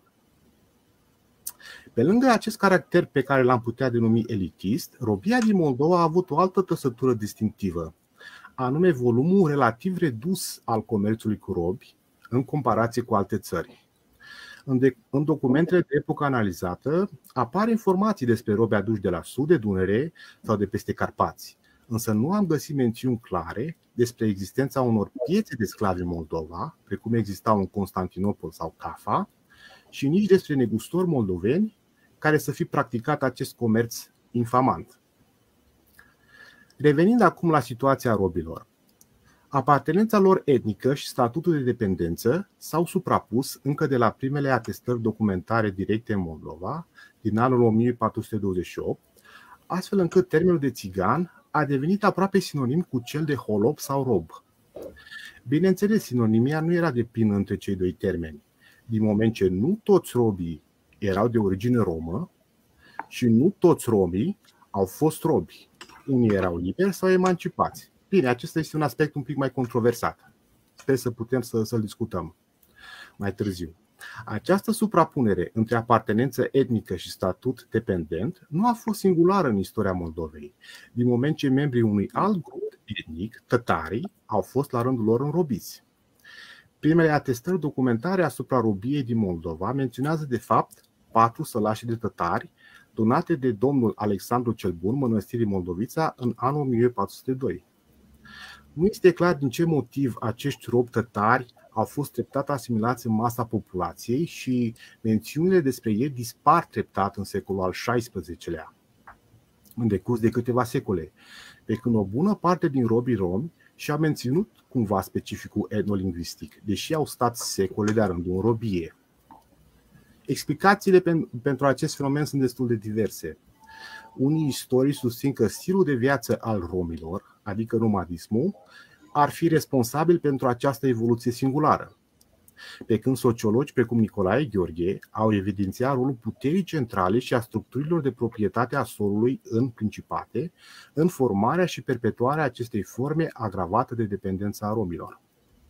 Pe lângă acest caracter pe care l-am putea denumi elitist, robia din Moldova a avut o altă trăsătură distinctivă, anume volumul relativ redus al comerțului cu robi în comparație cu alte țări. În documentele de epocă analizată apar informații despre robi aduși de la sud de Dunăre sau de peste Carpați, însă nu am găsit mențiuni clare despre existența unor piețe de sclavi în Moldova, precum existau în Constantinopol sau Cafa, și nici despre negustori moldoveni care să fi practicat acest comerț infamant. Revenind acum la situația robilor. Apartenența lor etnică și statutul de dependență s-au suprapus încă de la primele atestări documentare directe în Moldova, din anul o mie patru sute douăzeci și opt, astfel încât termenul de țigan a devenit aproape sinonim cu cel de holop sau rob. Bineînțeles, sinonimia nu era deplină între cei doi termeni, din moment ce nu toți robii erau de origine romă și nu toți romii au fost robi. Unii erau liberi sau emancipați. Bine, acesta este un aspect un pic mai controversat. Sper să putem să, să-l discutăm mai târziu. Această suprapunere între apartenență etnică și statut dependent nu a fost singulară în istoria Moldovei, din moment ce membrii unui alt grup etnic, tătarii, au fost la rândul lor înrobiți. Primele atestări documentare asupra robiei din Moldova menționează de fapt patru sălași de tătari donate de domnul Alexandru cel Bun mănăstirii Moldovița în anul o mie patru sute doi. Nu este clar din ce motiv acești robi tătari au fost treptat asimilați în masa populației și mențiunile despre ei dispar treptat în secolul al șaisprezecelea, în decurs de câteva secole, pe când o bună parte din robii romi și-a menținut cumva specificul etnolingvistic, deși au stat secole de-a rândul în robie. Explicațiile pentru acest fenomen sunt destul de diverse. Unii istorici susțin că stilul de viață al romilor, adică nomadismul, ar fi responsabil pentru această evoluție singulară, pe când sociologi precum Nicolae Gheorghe au evidențiat rolul puterii centrale și a structurilor de proprietate a solului în principate, în formarea și perpetuarea acestei forme agravate de dependența a romilor.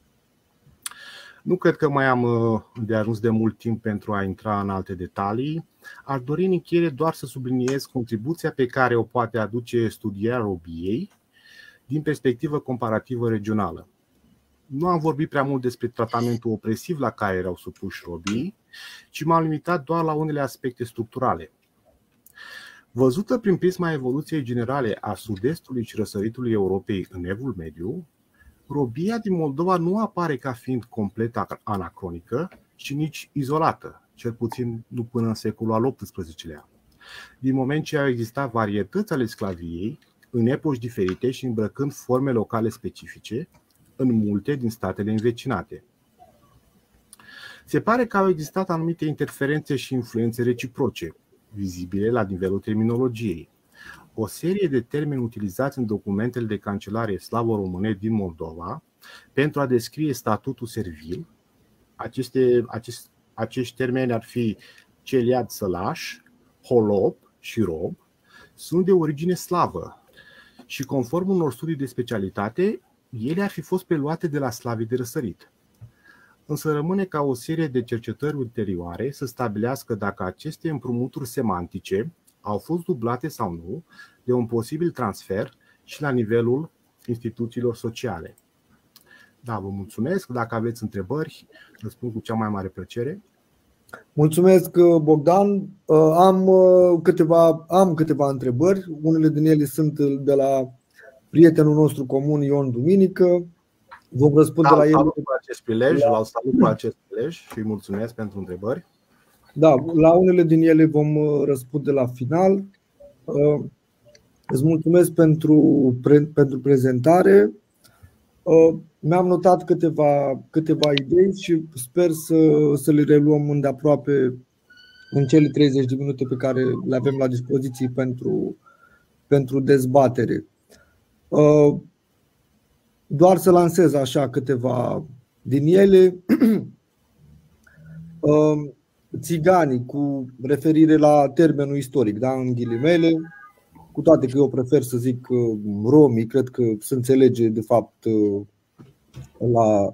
Nu cred că mai am de ajuns de mult timp pentru a intra în alte detalii. Aș dori în încheiere doar să subliniez contribuția pe care o poate aduce studierea robiei din perspectivă comparativă regională. Nu am vorbit prea mult despre tratamentul opresiv la care erau supuși robii, ci m-am limitat doar la unele aspecte structurale. Văzută prin prisma evoluției generale a sud-estului și răsăritului Europei în Evul Mediu, robia din Moldova nu apare ca fiind complet anacronică și nici izolată, cel puțin nu până în secolul al optsprezecelea, din moment ce au existat varietăți ale sclaviei în epoci diferite și îmbrăcând forme locale specifice în multe din statele învecinate. Se pare că au existat anumite interferențe și influențe reciproce, vizibile la nivelul terminologiei. O serie de termeni utilizați în documentele de cancelare slavo-române din Moldova pentru a descrie statutul servil. Aceste, acest, acești termeni ar fi celiad sălaș, holop și rob, sunt de origine slavă și conform unor studii de specialitate, ele ar fi fost preluate de la slavii de răsărit. Însă rămâne ca o serie de cercetări ulterioare să stabilească dacă aceste împrumuturi semantice au fost dublate sau nu de un posibil transfer și la nivelul instituțiilor sociale. Da, vă mulțumesc. Dacă aveți întrebări, răspund cu cea mai mare plăcere. Mulțumesc, Bogdan. Am câteva, am câteva întrebări. Unele din ele sunt de la prietenul nostru comun, Ion Duminică. Vom răspunde la el. Salut cu acest prilej, la... salut cu acest prilej și mulțumesc pentru întrebări. Da, la unele din ele vom răspunde la final. Îți mulțumesc pentru, pentru prezentare. Mi-am notat câteva, câteva idei și sper să, să le reluăm îndeaproape în cele treizeci de minute pe care le avem la dispoziție pentru, pentru dezbatere. Doar să lansez așa câteva din ele. Țiganii, cu referire la termenul istoric, da, în ghilimele, cu toate că eu prefer să zic romii, cred că se înțelege de fapt la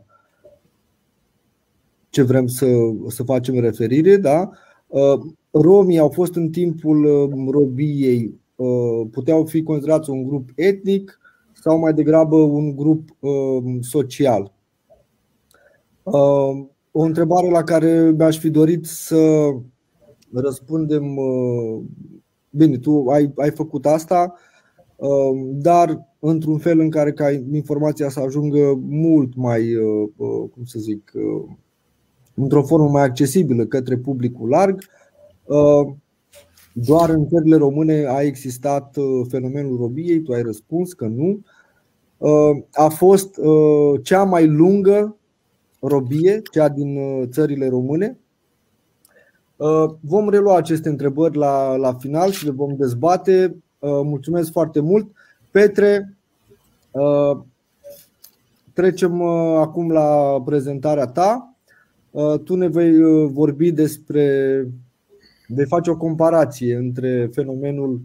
ce vrem să, să facem referire, da? Romii au fost în timpul robiei, puteau fi considerați un grup etnic sau mai degrabă un grup social. O întrebare la care mi-aș fi dorit să răspundem. Bine, tu ai, ai făcut asta, dar într-un fel în care ca informația să ajungă mult mai, cum să zic, într-o formă mai accesibilă către publicul larg. Doar în țările române a existat fenomenul robiei, tu ai răspuns că nu. A fost cea mai lungă robie, cea din țările române. Vom relua aceste întrebări la, la final și le vom dezbate. Mulțumesc foarte mult. Petre, trecem acum la prezentarea ta. Tu ne vei vorbi despre, vei face o comparație între fenomenul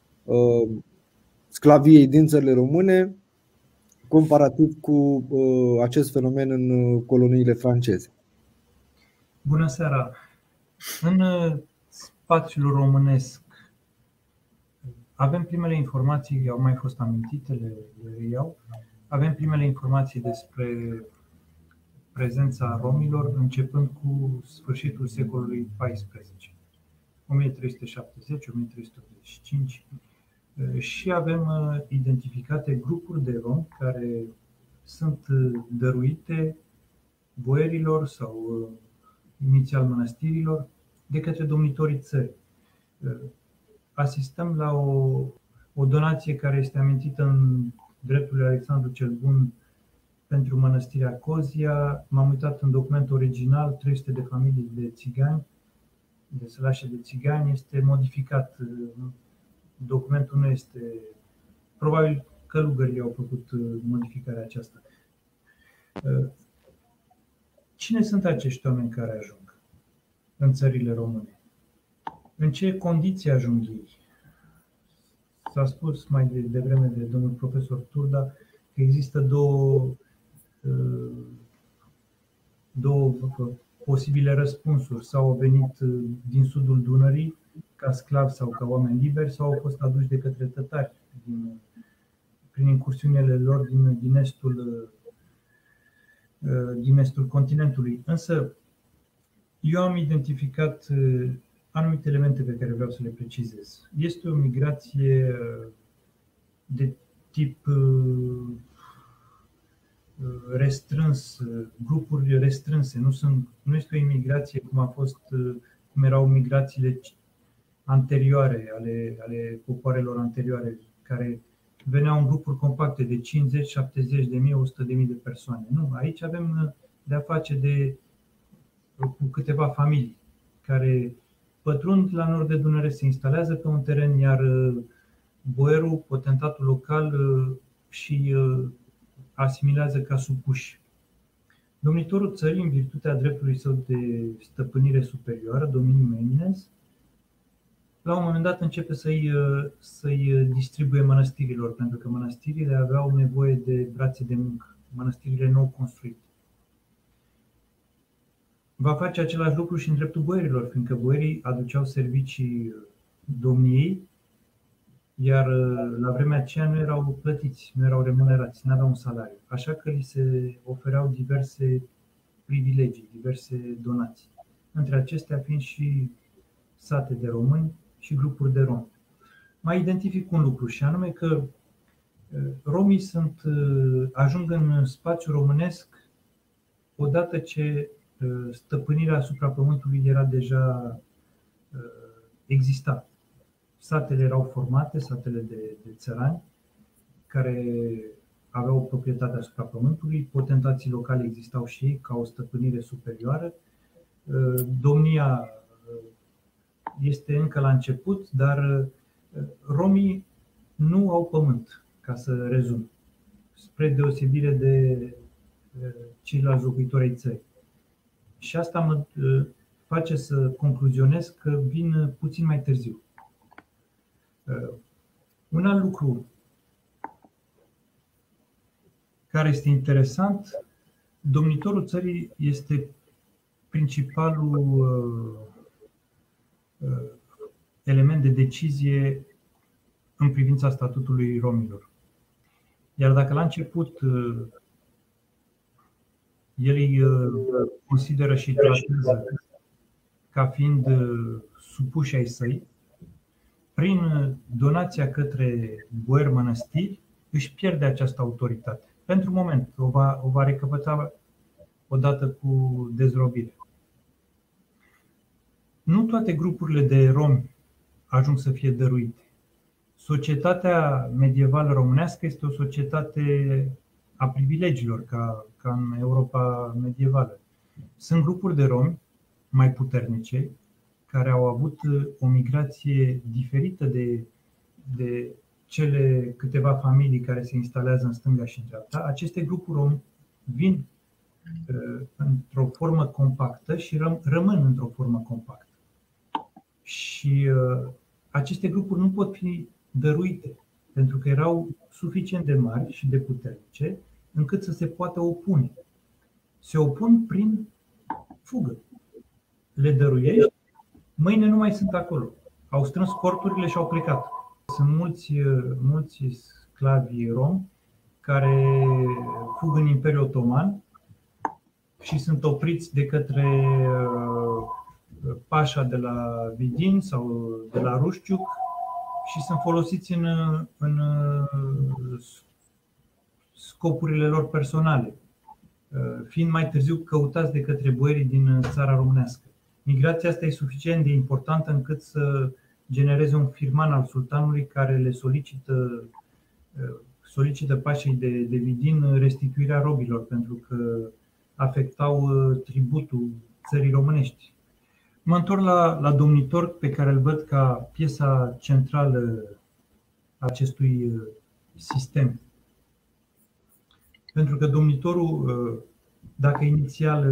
sclaviei din țările române comparativ cu acest fenomen în coloniile franceze. Bună seara! În spațiul românesc avem primele informații, au mai fost amintite, le, le reiau. Avem primele informații despre prezența romilor începând cu sfârșitul secolului paisprezece, o mie trei sute șaptezeci - o mie trei sute optzeci și cinci, și avem identificate grupuri de romi care sunt dăruite boierilor sau inițial mănăstirilor de către domnitorii țării. Asistăm la o, o donație care este amintită în dreptul lui Alexandru cel Bun pentru mănăstirea Cozia. M-am uitat în documentul original, trei sute de familii de țigani, de sălașe de țigani, este modificat. Documentul nu este, probabil călugării au făcut modificarea aceasta. Cine sunt acești oameni care ajung în țările române? În ce condiții ajung ei? S-a spus mai devreme de domnul profesor Turda că există două, două posibile răspunsuri. Sau au venit din sudul Dunării ca sclavi sau ca oameni liberi, sau au fost aduși de către tătari din, prin incursiunile lor din, din estul din estul continentului. Însă, eu am identificat anumite elemente pe care vreau să le precizez. Este o migrație de tip restrâns, grupuri restrânse. Nu, sunt, nu este o imigrație cum a fost, cum erau migrațiile anterioare, ale, ale popoarelor anterioare, care veneau în grupuri compacte de cincizeci, șaptezeci de mii, o sută de mii de persoane. Nu, aici avem de a face de, cu câteva familii care pătrund la nord de Dunăre, se instalează pe un teren, iar boierul, potentatul local, și asimilează ca supuși. Domnitorul țării, în virtutea dreptului său de stăpânire superioară, dominium eminens, la un moment dat începe să-i, să-i distribuie mănăstirilor, pentru că mănăstirile aveau nevoie de brațe de muncă, mănăstirile nou construite. Va face același lucru și în dreptul boierilor, fiindcă boierii aduceau servicii domniei, iar la vremea aceea nu erau plătiți, nu erau remunerați, nu aveau un salariu. Așa că li se ofereau diverse privilegii, diverse donații. Între acestea fiind și sate de români și grupuri de romi. Mai identific un lucru, și anume că romii sunt, ajung în spațiul românesc odată ce stăpânirea asupra pământului era deja exista. Satele erau formate, satele de, de țărani, care aveau o proprietate asupra pământului, potentații locali existau și ei ca o stăpânire superioară. Domnia este încă la început, dar romii nu au pământ, ca să rezum, spre deosebire de ceilalți locuitori ai țării. Și asta mă face să concluzionez că vin puțin mai târziu. Un alt lucru care este interesant, domnitorul țării este principalul element de decizie în privința statutului romilor. Iar dacă la început el îi consideră și tratează ca fiind supuși ai săi, prin donația către boieri mănăstiri își pierde această autoritate. Pentru moment o va, o va recăpăta odată cu dezrobirea. Nu toate grupurile de romi ajung să fie dăruite. Societatea medievală românească este o societate a privilegiilor, ca, ca în Europa medievală. Sunt grupuri de romi mai puternice, care au avut o migrație diferită de, de cele câteva familii care se instalează în stânga și în dreapta. Aceste grupuri romi vin uh, într-o formă compactă și răm, rămân într-o formă compactă. Și uh, aceste grupuri nu pot fi dăruite, pentru că erau suficient de mari și de puternice încât să se poată opune. Se opun prin fugă. Le dăruiești, mâine nu mai sunt acolo. Au strâns corturile și au plecat. Sunt mulți, mulți sclavi romi care fug în Imperiul Otoman și sunt opriți de către pașa de la Vidin sau de la Rușciuc și sunt folosiți în, în scopurile lor personale, fiind mai târziu căutați de către boierii din țara românească. Migrația asta e suficient de importantă încât să genereze un firman al sultanului care le solicită, solicită pașei de, de Vidin restituirea robilor, pentru că afectau tributul țării românești. Mă întorc la, la domnitor, pe care îl văd ca piesa centrală a acestui sistem. Pentru că domnitorul, dacă inițial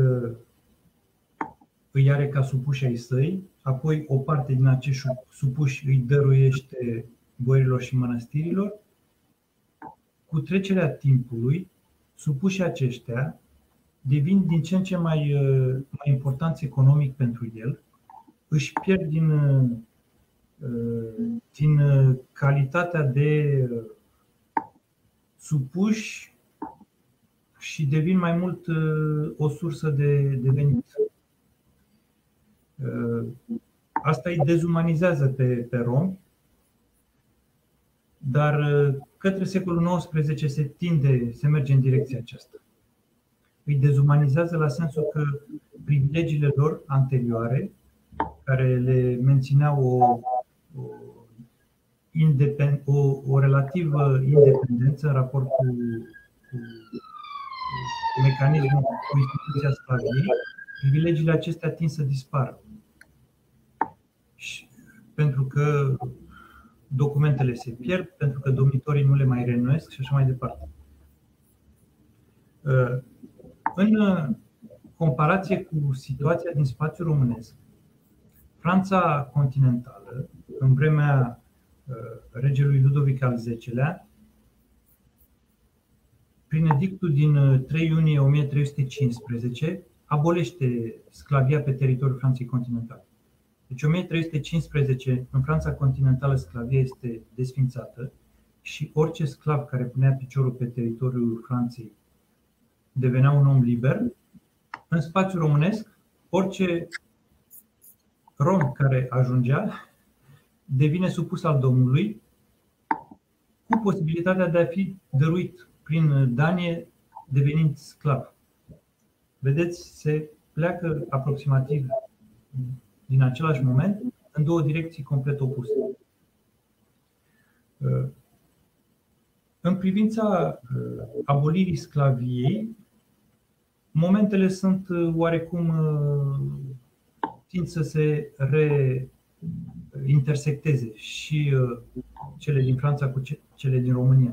îi are ca supuși ai săi, apoi o parte din acești supuși îi dăruiește boierilor și mănăstirilor, cu trecerea timpului, supușii aceștia devin din ce în ce mai, mai importanți economic pentru el, își pierd din, din calitatea de supuși și devin mai mult o sursă de, de venit. Asta îi dezumanizează pe, pe romi, dar către secolul nouăsprezece se tinde, se merge în direcția aceasta. Îi dezumanizează la sensul că privilegiile lor anterioare, care le mențineau o, o, independ, o, o relativă independență în raport cu, cu, cu mecanismul, cu instituția sclaviei, privilegiile acestea tind să dispară. Și pentru că documentele se pierd, pentru că domnitorii nu le mai reînnoiesc și așa mai departe. În comparație cu situația din spațiul românesc, Franța continentală, în vremea regelui Ludovic al Zecelea, prin edictul din trei iunie o mie trei sute cincisprezece, abolește sclavia pe teritoriul Franței continentale. Deci o mie trei sute cincisprezece, în Franța continentală, sclavia este desființată și orice sclav care punea piciorul pe teritoriul Franței devenea un om liber. În spațiul românesc, orice rom care ajungea devine supus al domnului, cu posibilitatea de a fi dăruit prin danie devenind sclav. Vedeți, se pleacă aproximativ din același moment în două direcții complet opuse. În privința abolirii sclaviei, momentele sunt oarecum tind să se reintersecteze și cele din Franța cu cele din România.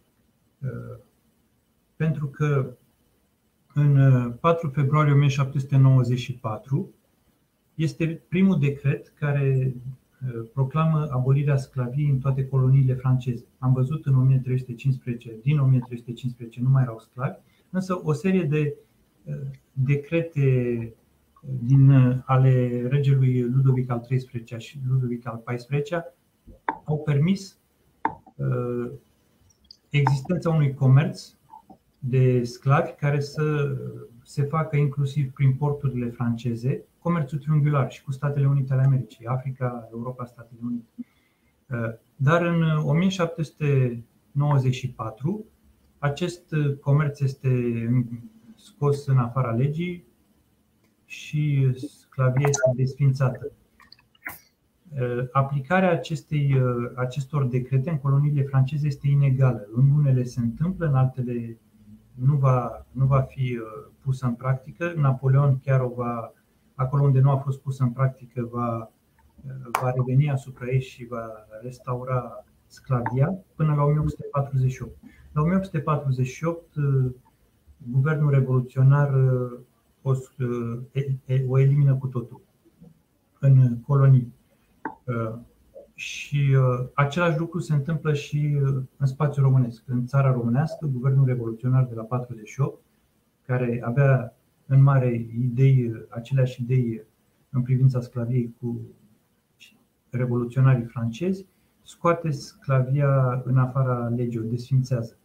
Pentru că în patru februarie o mie șapte sute nouăzeci și patru este primul decret care proclamă abolirea sclaviei în toate coloniile franceze. Am văzut în o mie trei sute cincisprezece, din o mie trei sute cincisprezece nu mai erau sclavi, însă o serie de decrete din ale regelui Ludovic al treisprezecelea și Ludovic al paisprezecelea au permis existența unui comerț de sclavi care să se facă inclusiv prin porturile franceze, comerțul triunghiular și cu Statele Unite ale Americii, Africa, Europa, Statele Unite. Dar în o mie șapte sute nouăzeci și patru acest comerț este scos în afara legii și sclavia este desființată. Aplicarea acestei, acestor decrete în coloniile franceze este inegală. În unele se întâmplă, în altele nu va, nu va fi pusă în practică. Napoleon chiar o va, acolo unde nu a fost pusă în practică, va, va reveni asupra ei și va restaura sclavia până la o mie opt sute patruzeci și opt. La o mie opt sute patruzeci și opt, guvernul revoluționar o, o elimină cu totul în colonii. Și același lucru se întâmplă și în spațiul românesc. În țara românească, guvernul revoluționar de la patruzeci și opt, care avea în mare idei, aceleași idei în privința sclaviei cu revoluționarii francezi, scoate sclavia în afara legii, o desființează.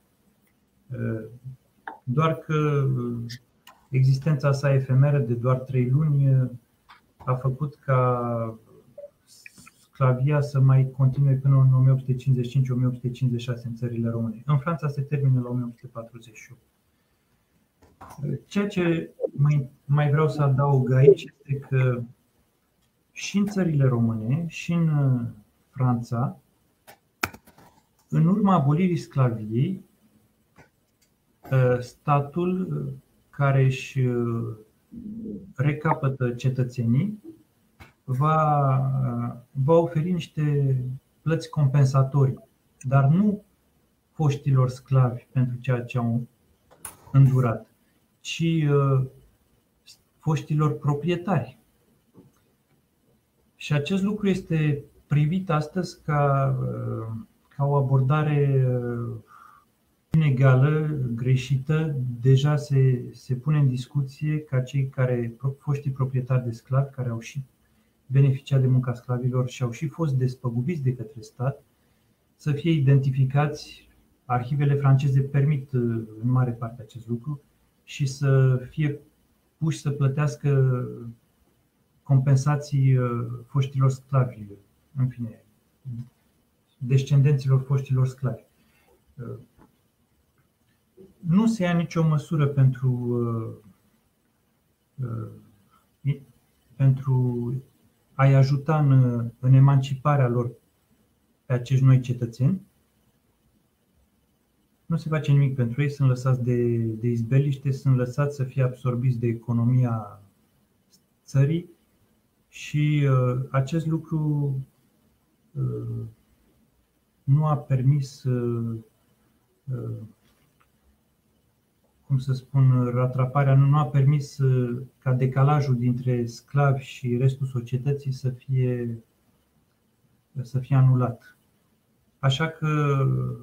Doar că existența sa efemeră de doar trei luni a făcut ca sclavia să mai continue până în o mie opt sute cincizeci și cinci - o mie opt sute cincizeci și șase în țările române. În Franța se termină la o mie opt sute patruzeci și opt. Ceea ce mai, mai vreau să adaug aici este că și în țările române și în Franța, în urma abolirii sclaviei, statul care își recapătă cetățenii va, va oferi niște plăți compensatorii, dar nu foștilor sclavi pentru ceea ce au îndurat, ci foștilor proprietari. Și acest lucru este privit astăzi ca, ca o abordare inegală, greșită. Deja se, se pune în discuție ca cei care, foștii proprietari de sclavi, care au și beneficiat de munca sclavilor și au și fost despăgubiți de către stat, să fie identificați. Arhivele franceze permit în mare parte acest lucru, și să fie puși să plătească compensații foștilor sclavi, în fine, descendenților foștilor sclavi. Nu se ia nicio măsură pentru, pentru a-i ajuta în, în emanciparea lor pe acești noi cetățeni. Nu se face nimic pentru ei, sunt lăsați de, de izbeliște, sunt lăsați să fie absorbiți de economia țării și uh, acest lucru uh, nu a permis, uh, uh, cum să spun, ratraparea, nu a permis uh, ca decalajul dintre sclavi și restul societății să fie, să fie anulat. Așa că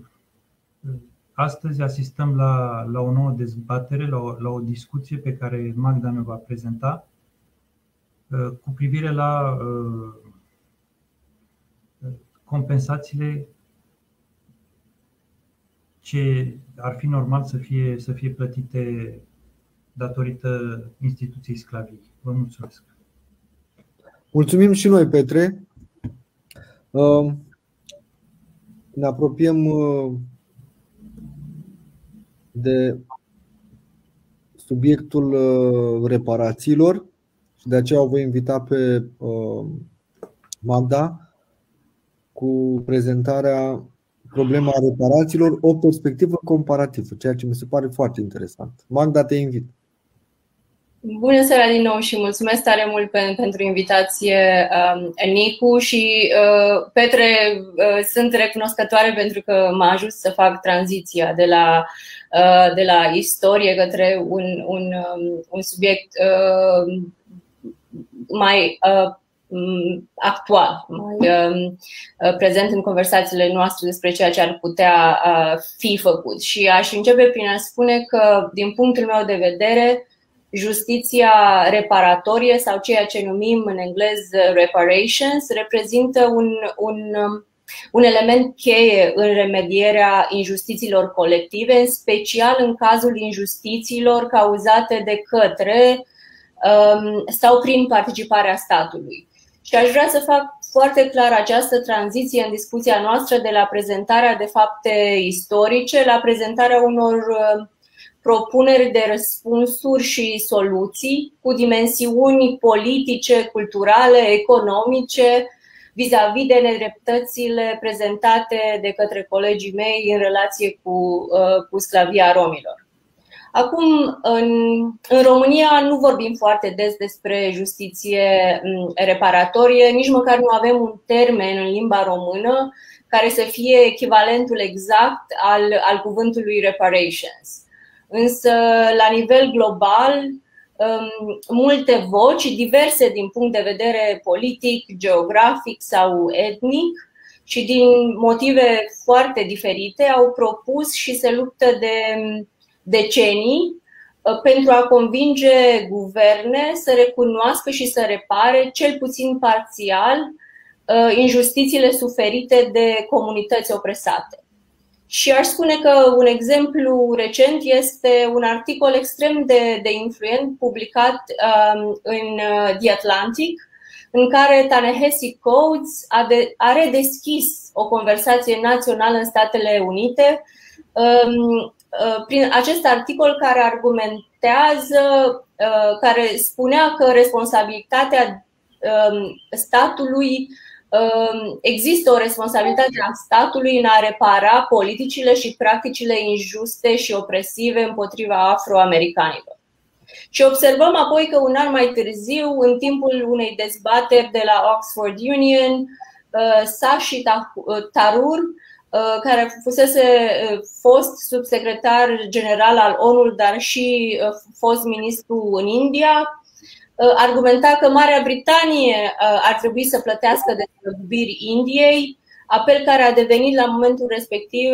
astăzi asistăm la, la o nouă dezbatere, la o, la o discuție pe care Magda ne va prezenta cu privire la uh, compensațiile ce ar fi normal să fie, să fie plătite datorită instituției sclaviei. Vă mulțumesc. Mulțumim și noi, Petre. Uh, ne apropiem uh, de subiectul uh, reparațiilor și de aceea o voi invita pe uh, Magda cu prezentarea problema reparațiilor, o perspectivă comparativă, ceea ce mi se pare foarte interesant. Magda, te invit. Bună seara din nou și mulțumesc tare mult pentru invitație, Nicu, și Petre, sunt recunoscătoare pentru că m-a ajutat să fac tranziția de la, de la istorie către un, un, un subiect mai actual, mai prezent în conversațiile noastre despre ceea ce ar putea fi făcut. Și aș începe prin a spune că, din punctul meu de vedere, justiția reparatorie sau ceea ce numim în engleză reparations reprezintă un, un, un element cheie în remedierea injustițiilor colective, în special în cazul injustițiilor cauzate de către um, sau prin participarea statului. Și aș vrea să fac foarte clar această tranziție în discuția noastră de la prezentarea de fapte istorice la prezentarea unor propuneri de răspunsuri și soluții cu dimensiuni politice, culturale, economice vis-a-vis de nedreptățile prezentate de către colegii mei în relație cu, cu sclavia romilor. Acum, în, în România nu vorbim foarte des despre justiție reparatorie, nici măcar nu avem un termen în limba română care să fie echivalentul exact al, al cuvântului reparations. Însă, la nivel global, multe voci, diverse din punct de vedere politic, geografic sau etnic și din motive foarte diferite, au propus și se luptă de decenii pentru a convinge guverne să recunoască și să repare, cel puțin parțial, injustițiile suferite de comunități opresate. Și aș spune că un exemplu recent este un articol extrem de, de influent publicat um, în The Atlantic, în care Ta-Nehisi Coates a, de, a redeschis o conversație națională în Statele Unite um, prin acest articol care argumentează, uh, care spunea că responsabilitatea um, statului există o responsabilitate a statului în a repara politicile și practicile injuste și opresive împotriva afroamericanilor. Și observăm apoi că un an mai târziu, în timpul unei dezbateri de la Oxford Union, Shashi Tharoor, care fusese fost subsecretar general al O N U, dar și fost ministru în India, argumenta că Marea Britanie ar trebui să plătească despăgubiri Indiei, apel care a devenit la momentul respectiv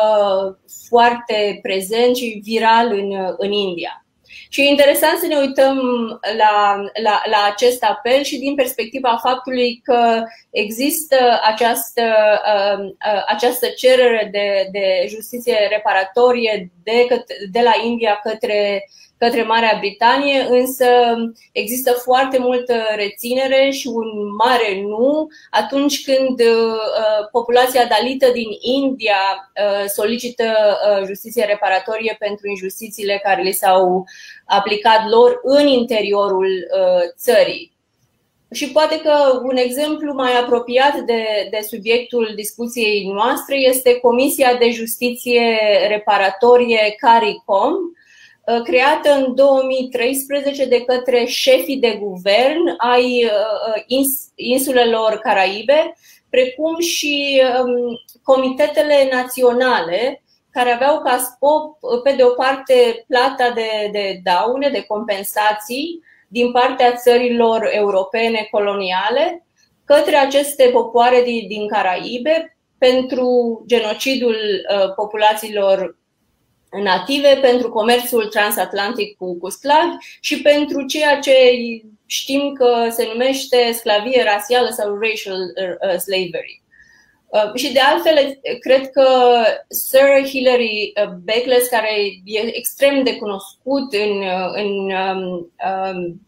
foarte prezent și viral în, în India. Și e interesant să ne uităm la, la, la acest apel și din perspectiva faptului că există această, această cerere de, de justiție reparatorie de, de la India către către Marea Britanie, însă există foarte multă reținere și un mare nu atunci când populația dalită din India solicită justiție reparatorie pentru injustițiile care li s-au aplicat lor în interiorul țării. Și poate că un exemplu mai apropiat de, de subiectul discuției noastre este Comisia de Justiție Reparatorie CARICOM, creată în două mii treisprezece de către șefii de guvern ai insulelor Caraibe, precum și comitetele naționale, care aveau ca scop, pe de o parte, plata de, de daune, de compensații din partea țărilor europene coloniale către aceste popoare din, din Caraibe pentru genocidul uh, populațiilor native, pentru comerțul transatlantic cu, cu sclavi și pentru ceea ce știm că se numește sclavie rasială sau racial uh, slavery. Uh, și de altfel, cred că Sir Hilary Beckles, care e extrem de cunoscut în, în, um, um,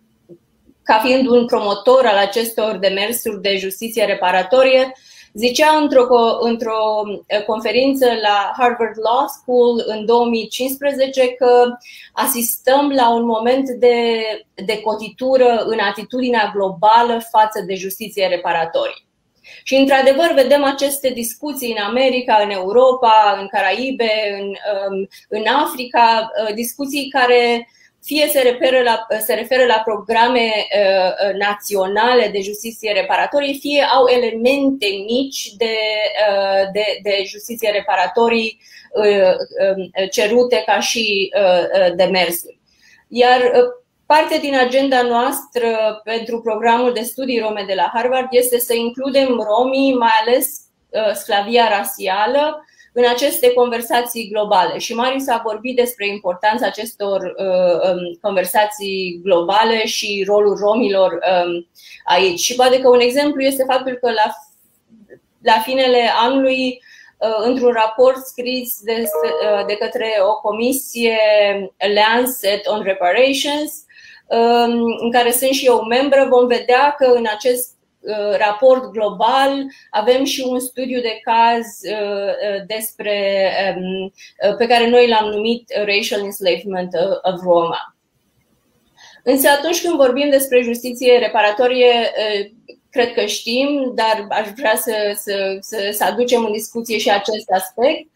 ca fiind un promotor al acestor demersuri de justiție reparatorie, zicea într-o, într-o conferință la Harvard Law School în două mii cincisprezece că asistăm la un moment de, de cotitură în atitudinea globală față de justiție reparatorie. Și într-adevăr vedem aceste discuții în America, în Europa, în Caraibe, în, în Africa, discuții care fie se referă la, se referă la programe naționale de justiție reparatorie, fie au elemente mici de, de, de justiție reparatorii cerute ca și demersuri. Iar parte din agenda noastră pentru programul de studii rome de la Harvard este să includem romii, mai ales sclavia rasială, în aceste conversații globale. Și Marius a vorbit despre importanța acestor conversații globale și rolul romilor aici. Și poate că un exemplu este faptul că la, la finele anului, într-un raport scris de, de către o comisie Lancet on Reparations, în care sunt și eu membră, vom vedea că în acest raport global avem și un studiu de caz despre, pe care noi l-am numit Racial Enslavement of Roma. Însă atunci când vorbim despre justiție reparatorie, cred că știm, dar aș vrea să, să, să, să aducem în discuție și acest aspect.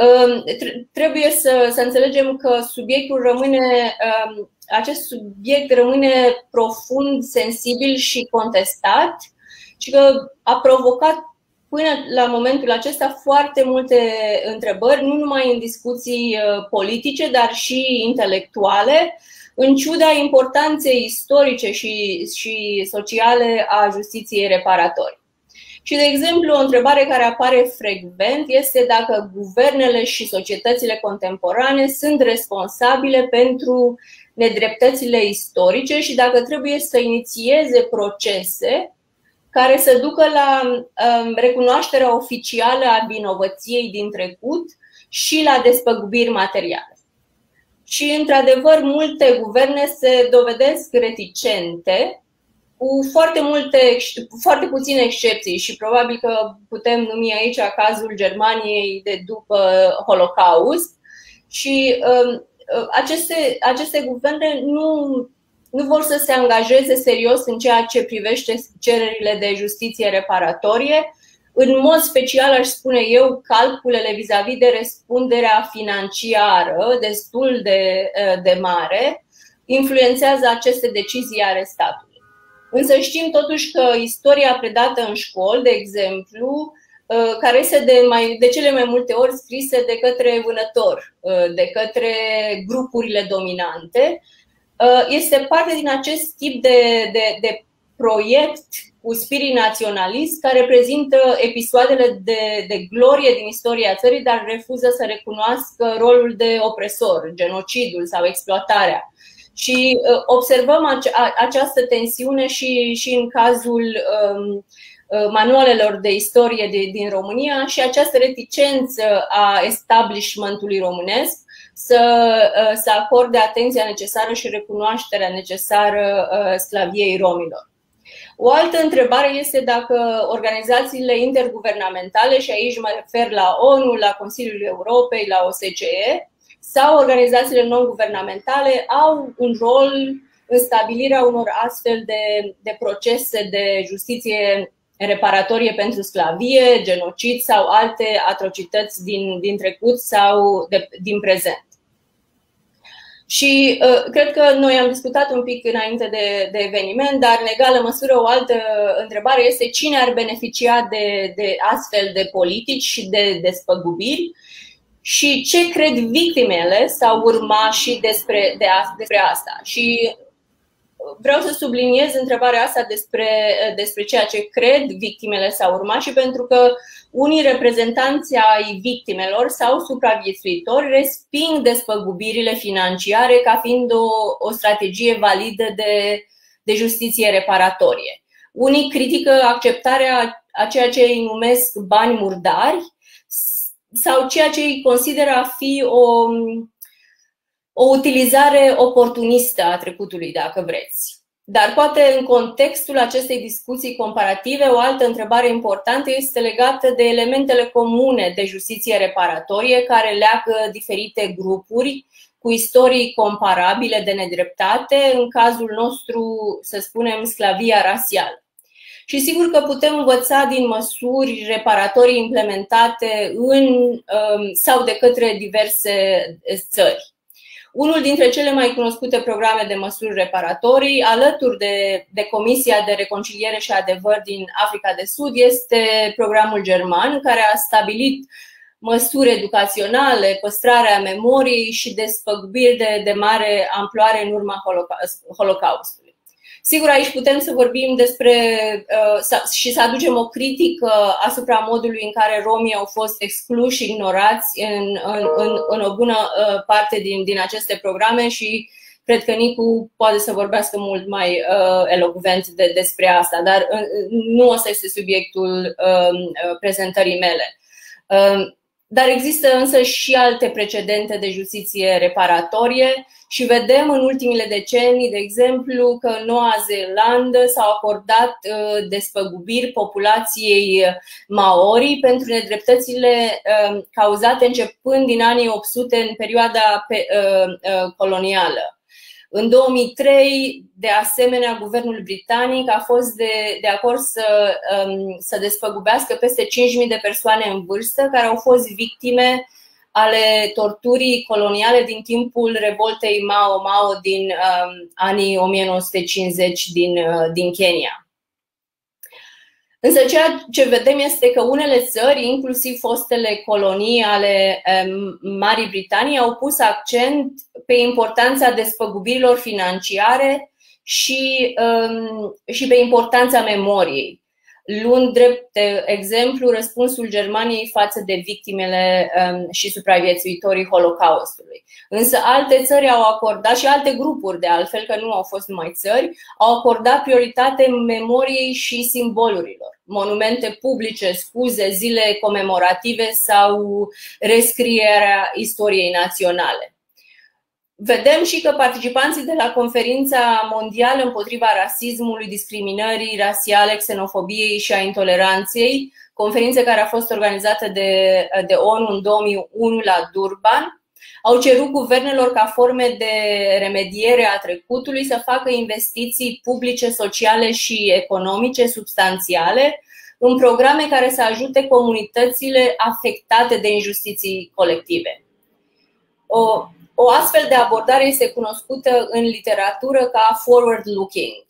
Trebuie să, să înțelegem că subiectul rămâne, acest subiect rămâne profund sensibil și contestat și că a provocat până la momentul acesta foarte multe întrebări, nu numai în discuții politice, dar și intelectuale, în ciuda importanței istorice și, și sociale a justiției reparatorii. Și, de exemplu, o întrebare care apare frecvent este dacă guvernele și societățile contemporane sunt responsabile pentru nedreptățile istorice și dacă trebuie să inițieze procese care să ducă la um, recunoașterea oficială a vinovăției din trecut și la despăgubiri materiale. Și, într-adevăr, multe guverne se dovedesc reticente, cu foarte, multe, foarte puține excepții și probabil că putem numi aici cazul Germaniei de după Holocaust. Și um, aceste, aceste guverne nu, nu vor să se angajeze serios în ceea ce privește cererile de justiție reparatorie. În mod special, aș spune eu, calculele vis-a-vis de răspunderea financiară destul de, de mare influențează aceste decizii ale statului. Însă știm totuși că istoria predată în școli, de exemplu, care este de, mai, de cele mai multe ori scrise de către vânători, de către grupurile dominante, este parte din acest tip de, de, de proiect cu spirit naționalist care prezintă episoadele de, de glorie din istoria țării, dar refuză să recunoască rolul de opresor, genocidul sau exploatarea. Și observăm această tensiune și, și în cazul um, manualelor de istorie de, din România și această reticență a establishmentului românesc să, să acorde atenția necesară și recunoașterea necesară sclaviei romilor. O altă întrebare este dacă organizațiile interguvernamentale, și aici mă refer la ONU, la Consiliul Europei, la O S C E, sau organizațiile non-guvernamentale au un rol în stabilirea unor astfel de, de procese de justiție reparatorie pentru sclavie, genocid sau alte atrocități din, din trecut sau de, din prezent. Și uh, cred că noi am discutat un pic înainte de, de eveniment, dar în egală măsură o altă întrebare este cine ar beneficia de, de astfel de politici și de despăgubiri și ce cred victimele sau urmașii despre, de, despre asta. Și vreau să subliniez întrebarea asta despre, despre ceea ce cred victimele sau urmașii, pentru că unii reprezentanți ai victimelor sau supraviețuitori resping despăgubirile financiare ca fiind o, o strategie validă de, de justiție reparatorie. Unii critică acceptarea a ceea ce îi numesc bani murdari sau ceea ce îi consideră a fi o o utilizare oportunistă a trecutului, dacă vreți. Dar poate în contextul acestei discuții comparative, o altă întrebare importantă este legată de elementele comune de justiție reparatorie care leagă diferite grupuri cu istorii comparabile de nedreptate, în cazul nostru, să spunem, sclavia rasială. Și sigur că putem învăța din măsuri reparatorii implementate în sau de către diverse țări. Unul dintre cele mai cunoscute programe de măsuri reparatorii, alături de, de Comisia de Reconciliere și Adevăr din Africa de Sud, este programul german, care a stabilit măsuri educaționale, păstrarea memoriei și despăgubiri de, de mare amploare în urma Holocaustului. Sigur, aici putem să vorbim despre uh, și să aducem o critică asupra modului în care romii au fost excluși și ignorați în, în, în, în o bună uh, parte din, din aceste programe și cred că Nicu poate să vorbească mult mai uh, elocvent de, despre asta, dar uh, nu ăsta este subiectul uh, prezentării mele. Uh, Dar există însă și alte precedente de justiție reparatorie și vedem în ultimile decenii, de exemplu, că în Noua Zeelandă s-au acordat despăgubiri populației Maori pentru nedreptățile cauzate începând din anii opt sute în perioada colonială. În două mii trei, de asemenea, guvernul britanic a fost de, de acord să, să despăgubească peste cinci mii de persoane în vârstă care au fost victime ale torturii coloniale din timpul revoltei Mau Mau din um, anii o mie nouă sute cincizeci din, uh, din Kenya. Însă ceea ce vedem este că unele țări, inclusiv fostele colonii ale um, Marii Britanii, au pus accent pe importanța despăgubirilor financiare și, um, și pe importanța memoriei, luând drept exemplu răspunsul Germaniei față de victimele um, și supraviețuitorii Holocaustului. Însă alte țări au acordat, și alte grupuri de altfel, că nu au fost numai țări, au acordat prioritate memoriei și simbolurilor. Monumente publice, scuze, zile comemorative sau rescrierea istoriei naționale. Vedem și că participanții de la Conferința Mondială împotriva rasismului, discriminării rasiale, xenofobiei și a intoleranței, conferință care a fost organizată de, de ONU în două mii unu la Durban, au cerut guvernelor ca forme de remediere a trecutului să facă investiții publice, sociale și economice substanțiale în programe care să ajute comunitățile afectate de injustiții colective. O O astfel de abordare este cunoscută în literatură ca forward-looking.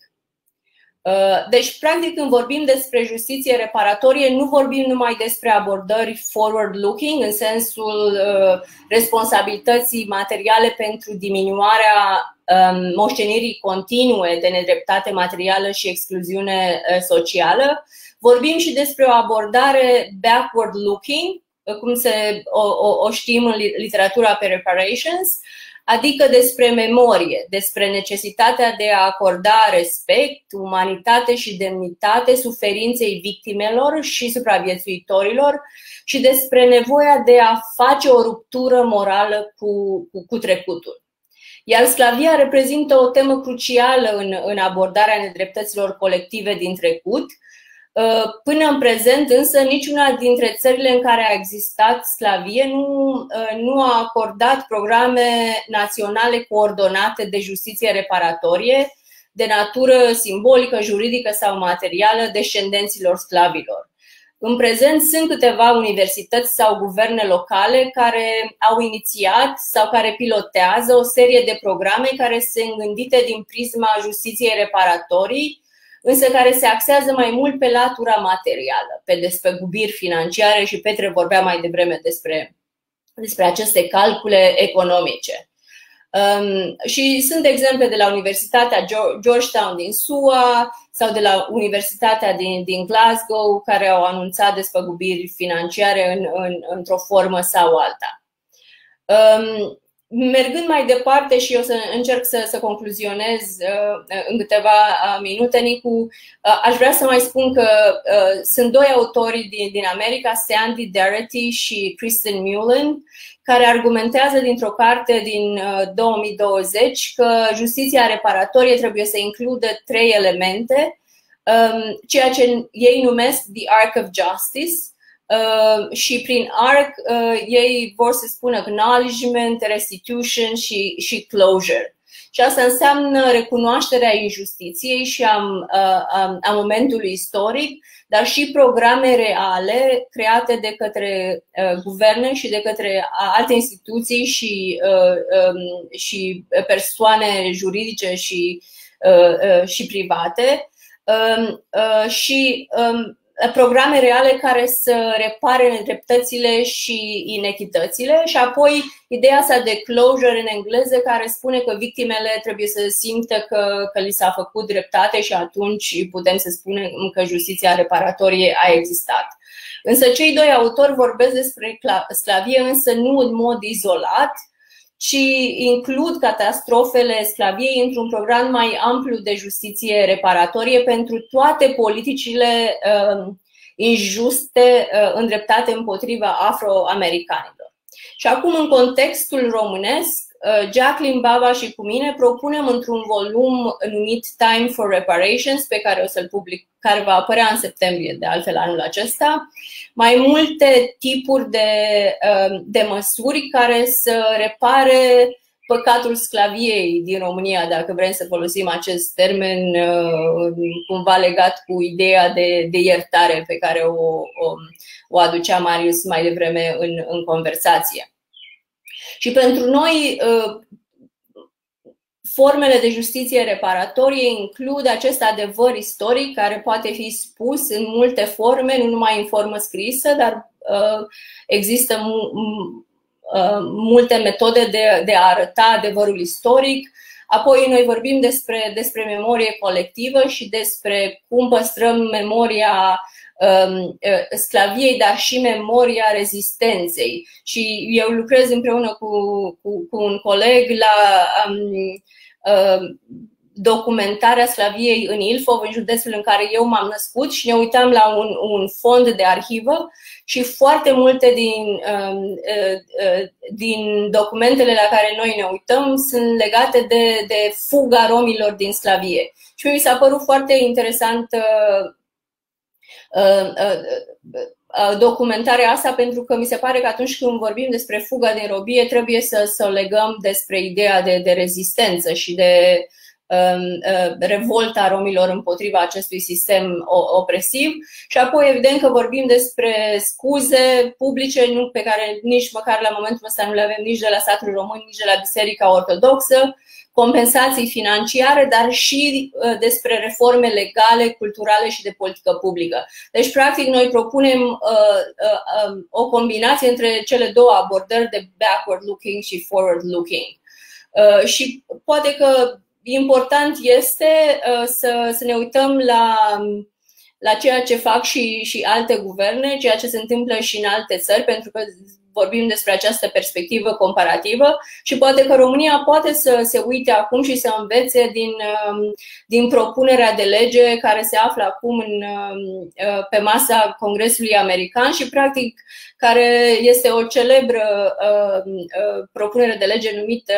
Deci, practic, când vorbim despre justiție reparatorie, nu vorbim numai despre abordări forward-looking, în sensul responsabilității materiale pentru diminuarea moștenirii continue de nedreptate materială și excluziune socială. Vorbim și despre o abordare backward-looking, cum se, o, o, o știm în literatura pe reparations, adică despre memorie, despre necesitatea de a acorda respect, umanitate și demnitate suferinței victimelor și supraviețuitorilor și despre nevoia de a face o ruptură morală cu, cu, cu trecutul. Iar sclavia reprezintă o temă crucială în, în abordarea nedreptăților colective din trecut. Până în prezent, însă, niciuna dintre țările în care a existat sclavie nu, nu a acordat programe naționale coordonate de justiție reparatorie, de natură simbolică, juridică sau materială, descendenților sclavilor. În prezent sunt câteva universități sau guverne locale care au inițiat sau care pilotează o serie de programe care sunt gândite din prisma justiției reparatorii, însă care se axează mai mult pe latura materială, pe despăgubiri financiare și Petre vorbea mai devreme despre, despre aceste calcule economice. Um, și sunt exemple de la Universitatea Georgetown din S U A sau de la Universitatea din, din Glasgow care au anunțat despăgubiri financiare în, în, într-o formă sau alta. Um, Mergând mai departe și eu să încerc să, să concluzionez uh, în câteva minute, Nicu, uh, aș vrea să mai spun că uh, sunt doi autori din, din America, Sandy Darity și Kristen Mullen, care argumentează dintr-o carte din uh, două mii douăzeci că justiția reparatorie trebuie să includă trei elemente, um, ceea ce ei numesc The Arc of Justice. Uh, și prin arc uh, ei vor să spună acknowledgement, restitution și, și closure. Și asta înseamnă recunoașterea injustiției și a, a, a momentului istoric, dar și programe reale create de către uh, guverne și de către alte instituții și, uh, um, și persoane juridice și, uh, uh, și private. Um, uh, și um, programe reale care să repare nedreptățile și inechitățile și apoi ideea asta de closure în engleză care spune că victimele trebuie să simtă că, că li s-a făcut dreptate și atunci putem să spunem că justiția reparatorie a existat. Însă cei doi autori vorbesc despre sclavie, însă nu în mod izolat, ci includ catastrofele sclaviei într-un program mai amplu de justiție reparatorie pentru toate politicile uh, injuste uh, îndreptate împotriva afroamericanilor. Și acum, în contextul românesc, uh, Jacqueline Bava și cu mine propunem într-un volum numit Time for Reparations, pe care o să-l public, care va apărea în septembrie, de altfel anul acesta, mai multe tipuri de, de măsuri care să repare păcatul sclaviei din România, dacă vrem să folosim acest termen cumva legat cu ideea de, de iertare pe care o, o, o aducea Marius mai devreme în, în conversație. Și pentru noi, formele de justiție reparatorie includ acest adevăr istoric care poate fi spus în multe forme, nu numai în formă scrisă, dar uh, există uh, multe metode de, de a arăta adevărul istoric. Apoi noi vorbim despre, despre memorie colectivă și despre cum păstrăm memoria um, sclaviei, dar și memoria rezistenței. Și eu lucrez împreună cu, cu, cu un coleg la um, documentarea sclaviei în Ilfov, în județul în care eu m-am născut, și ne uitam la un, un fond de arhivă și foarte multe din, din documentele la care noi ne uităm sunt legate de, de fuga romilor din sclavie. Și mi s-a părut foarte interesant documentarea asta, pentru că mi se pare că atunci când vorbim despre fuga din robie trebuie să, să o legăm despre ideea de, de rezistență și de um, uh, revolta romilor împotriva acestui sistem opresiv. Și apoi evident că vorbim despre scuze publice nu, pe care nici măcar la momentul ăsta nu le avem nici de la statul român, nici de la Biserica Ortodoxă, compensații financiare, dar și despre reforme legale, culturale și de politică publică. Deci, practic, noi propunem uh, uh, o combinație între cele două abordări de backward-looking și forward-looking. Uh, și poate că important este uh, să, să ne uităm la, la ceea ce fac și, și alte guverne, ceea ce se întâmplă și în alte țări, pentru că vorbim despre această perspectivă comparativă și poate că România poate să se uite acum și să învețe din, din propunerea de lege care se află acum în, pe masa Congresului American și practic care este o celebră propunere de lege numită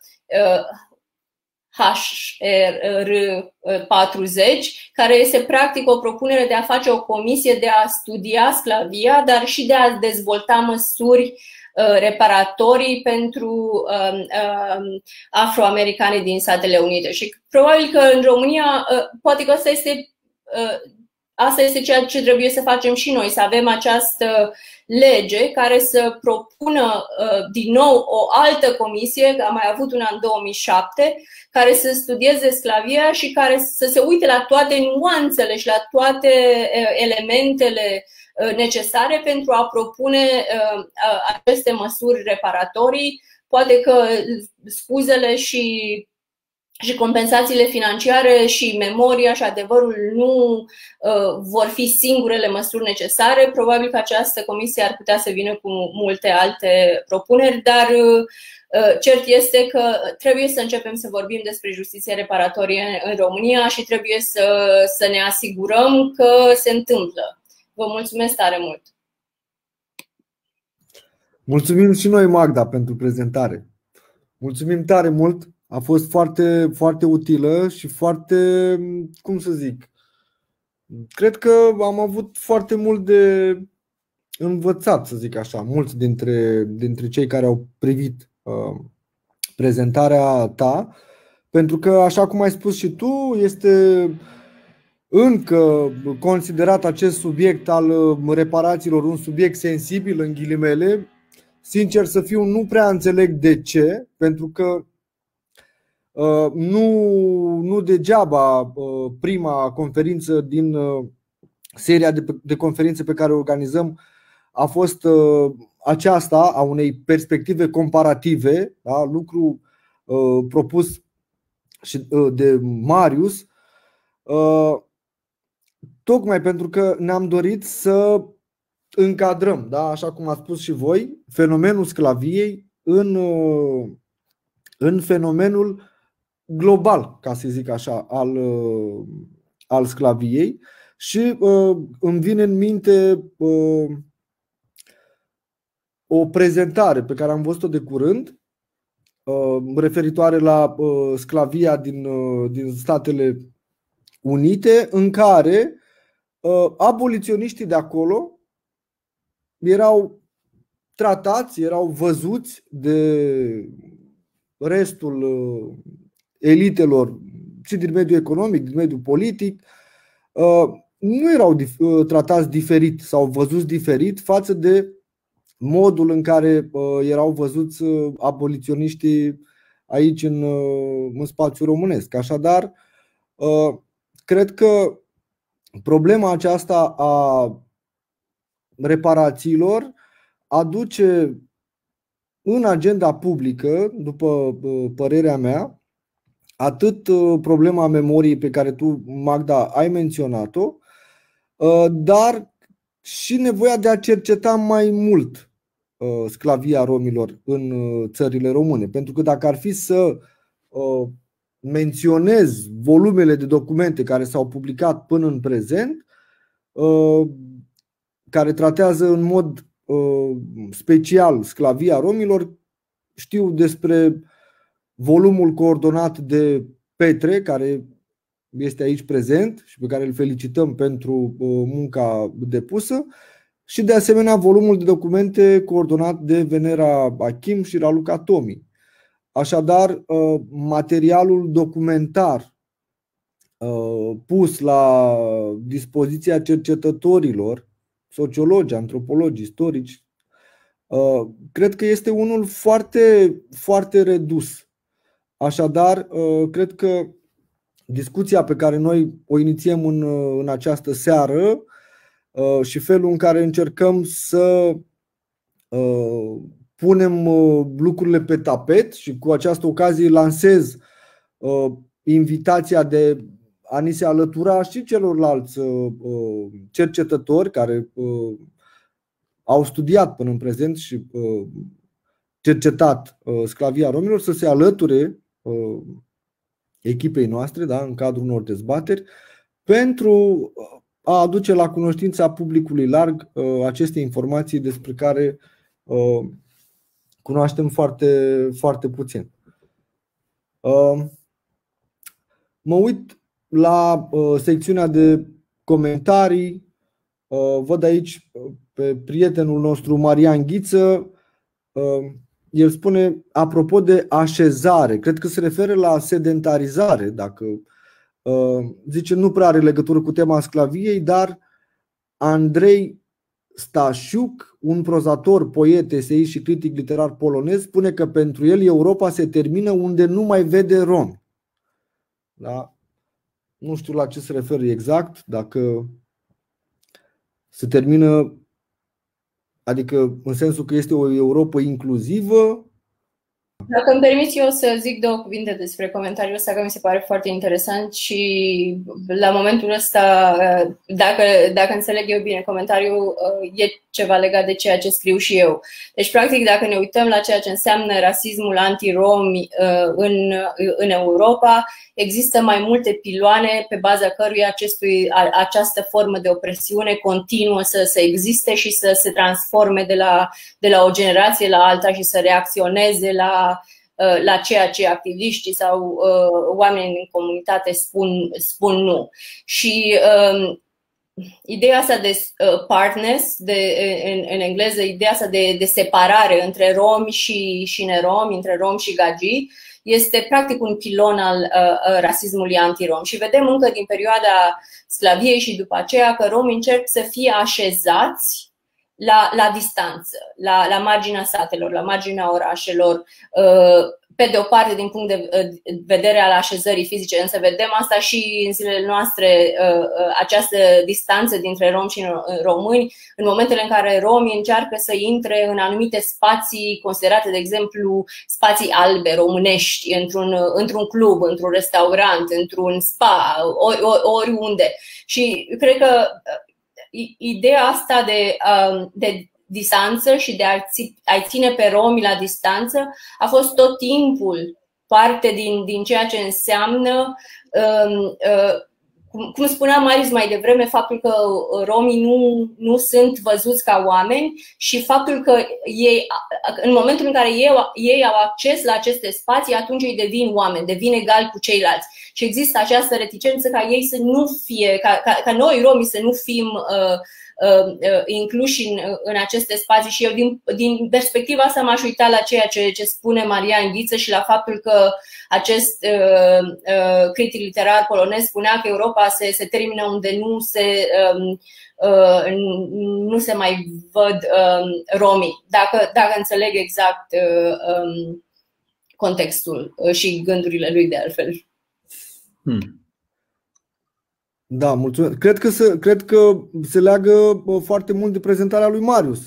H R patruzeci, care este practic o propunere de a face o comisie de a studia sclavia, dar și de a dezvolta măsuri reparatorii pentru afroamericanii din Statele Unite. Și probabil că în România, poate că asta este, asta este ceea ce trebuie să facem și noi, să avem această lege care să propună din nou o altă comisie, am mai avut una în două mii șapte, care să studieze sclavia și care să se uite la toate nuanțele și la toate elementele necesare pentru a propune aceste măsuri reparatorii. Poate că scuzele și și compensațiile financiare și memoria și adevărul nu uh, vor fi singurele măsuri necesare. Probabil că această comisie ar putea să vină cu multe alte propuneri, dar uh, cert este că trebuie să începem să vorbim despre justiție reparatorie în România și trebuie să, să ne asigurăm că se întâmplă. Vă mulțumesc tare mult! Mulțumim și noi, Magda, pentru prezentare. Mulțumim tare mult! A fost foarte, foarte utilă și foarte, cum să zic, cred că am avut foarte mult de învățat, să zic așa, mulți dintre, dintre cei care au privit uh, prezentarea ta, pentru că, așa cum ai spus și tu, este încă considerat acest subiect al reparațiilor un subiect sensibil, în ghilimele. Sincer să fiu, nu prea înțeleg de ce, pentru că Uh, nu, nu degeaba uh, prima conferință din uh, seria de, de conferințe pe care o organizăm a fost uh, aceasta, a unei perspective comparative, da? Lucru uh, propus și, uh, de Marius, uh, tocmai pentru că ne-am dorit să încadrăm, da? Așa cum ați spus și voi, fenomenul sclaviei în, uh, în fenomenul global, ca să zic așa, al, al sclaviei. Și uh, îmi vine în minte uh, o prezentare pe care am văzut-o de curând uh, referitoare la uh, sclavia din, uh, din Statele Unite, în care uh, aboliționiștii de acolo erau tratați, erau văzuți de restul uh, elitelor și din mediul economic, din mediul politic, nu erau tratați diferit sau văzuți diferit față de modul în care erau văzuți aboliționiștii aici în, în spațiul românesc. Așadar, cred că problema aceasta a reparațiilor aduce în agenda publică, după părerea mea, atât problema memoriei pe care tu, Magda, ai menționat-o, dar și nevoia de a cerceta mai mult sclavia romilor în țările române. Pentru că dacă ar fi să menționez volumele de documente care s-au publicat până în prezent, care tratează în mod special sclavia romilor, știu despre volumul coordonat de Petre, care este aici prezent și pe care îl felicităm pentru munca depusă, și de asemenea volumul de documente coordonat de Venera Achim și Raluca Tomi. Așadar, materialul documentar pus la dispoziția cercetătorilor, sociologi, antropologi, istorici, cred că este unul foarte, foarte redus. Așadar, cred că discuția pe care noi o inițiem în, în această seară și felul în care încercăm să punem lucrurile pe tapet, și cu această ocazie lansez invitația de a ni se alătura și celorlalți cercetători care au studiat până în prezent și cercetat sclavia romilor să se alăture echipei noastre, da, în cadrul unor dezbateri, pentru a aduce la cunoștința publicului larg aceste informații despre care cunoaștem foarte, foarte puțin. Mă uit la secțiunea de comentarii. Văd aici pe prietenul nostru Marian Ghiță. El spune, apropo de așezare, cred că se referă la sedentarizare, dacă zice, nu prea are legătură cu tema sclaviei, dar Andrei Stasiuc, un prozator, poet, eseist și critic literar polonez, spune că pentru el Europa se termină unde nu mai vede romi. Da? Nu știu la ce se referă exact, dacă se termină, adică în sensul că este o Europa inclusivă. Dacă îmi permiți eu să zic două cuvinte despre comentariul ăsta, că mi se pare foarte interesant și la momentul ăsta, dacă, dacă înțeleg eu bine comentariul, e ceva legat de ceea ce scriu și eu. Deci, practic, dacă ne uităm la ceea ce înseamnă rasismul anti-romi în, în Europa, există mai multe piloane pe baza căruia acestui, această formă de opresiune continuă să, să existe și să se transforme de la, de la o generație la alta și să reacționeze la, la ceea ce activiștii sau uh, oamenii din comunitate spun, spun nu. Și uh, ideea asta de uh, partners, de, în, în engleză, ideea asta de, de separare între romi și, și neromi, între romi și gagii, este practic un pilon al uh, rasismului antirom. Și vedem încă din perioada sclaviei și după aceea că romii încep să fie așezați la, la distanță, la, la marginea satelor, la marginea orașelor, uh, pe de o parte din punct de vedere al așezării fizice, însă vedem asta și în zilele noastre, această distanță dintre romi și români, în momentele în care romii încearcă să intre în anumite spații considerate, de exemplu, spații albe românești, într-un, într-un club, într-un restaurant, într-un spa, ori, oriunde. Și cred că ideea asta de, de distanță și de a-i ține pe romi la distanță a fost tot timpul parte din, din ceea ce înseamnă, cum, cum spunea Marius mai devreme, faptul că romii nu, nu sunt văzuți ca oameni și faptul că ei, în momentul în care ei, ei au acces la aceste spații, atunci ei devin oameni, devin egali cu ceilalți. Și există această reticență ca ei să nu fie, ca, ca, ca noi romii să nu fim uh, incluși în, în aceste spații. Și eu din, din perspectiva asta m-aș uita la ceea ce, ce spune Marian Ghiță și la faptul că acest uh, uh, critic literar polonez spunea că Europa se, se termină unde nu se, um, uh, nu se mai văd um, romii, dacă, dacă înțeleg exact uh, um, contextul și gândurile lui de altfel. Hmm. Da, mulțumesc. Cred că se, cred că se leagă foarte mult de prezentarea lui Marius.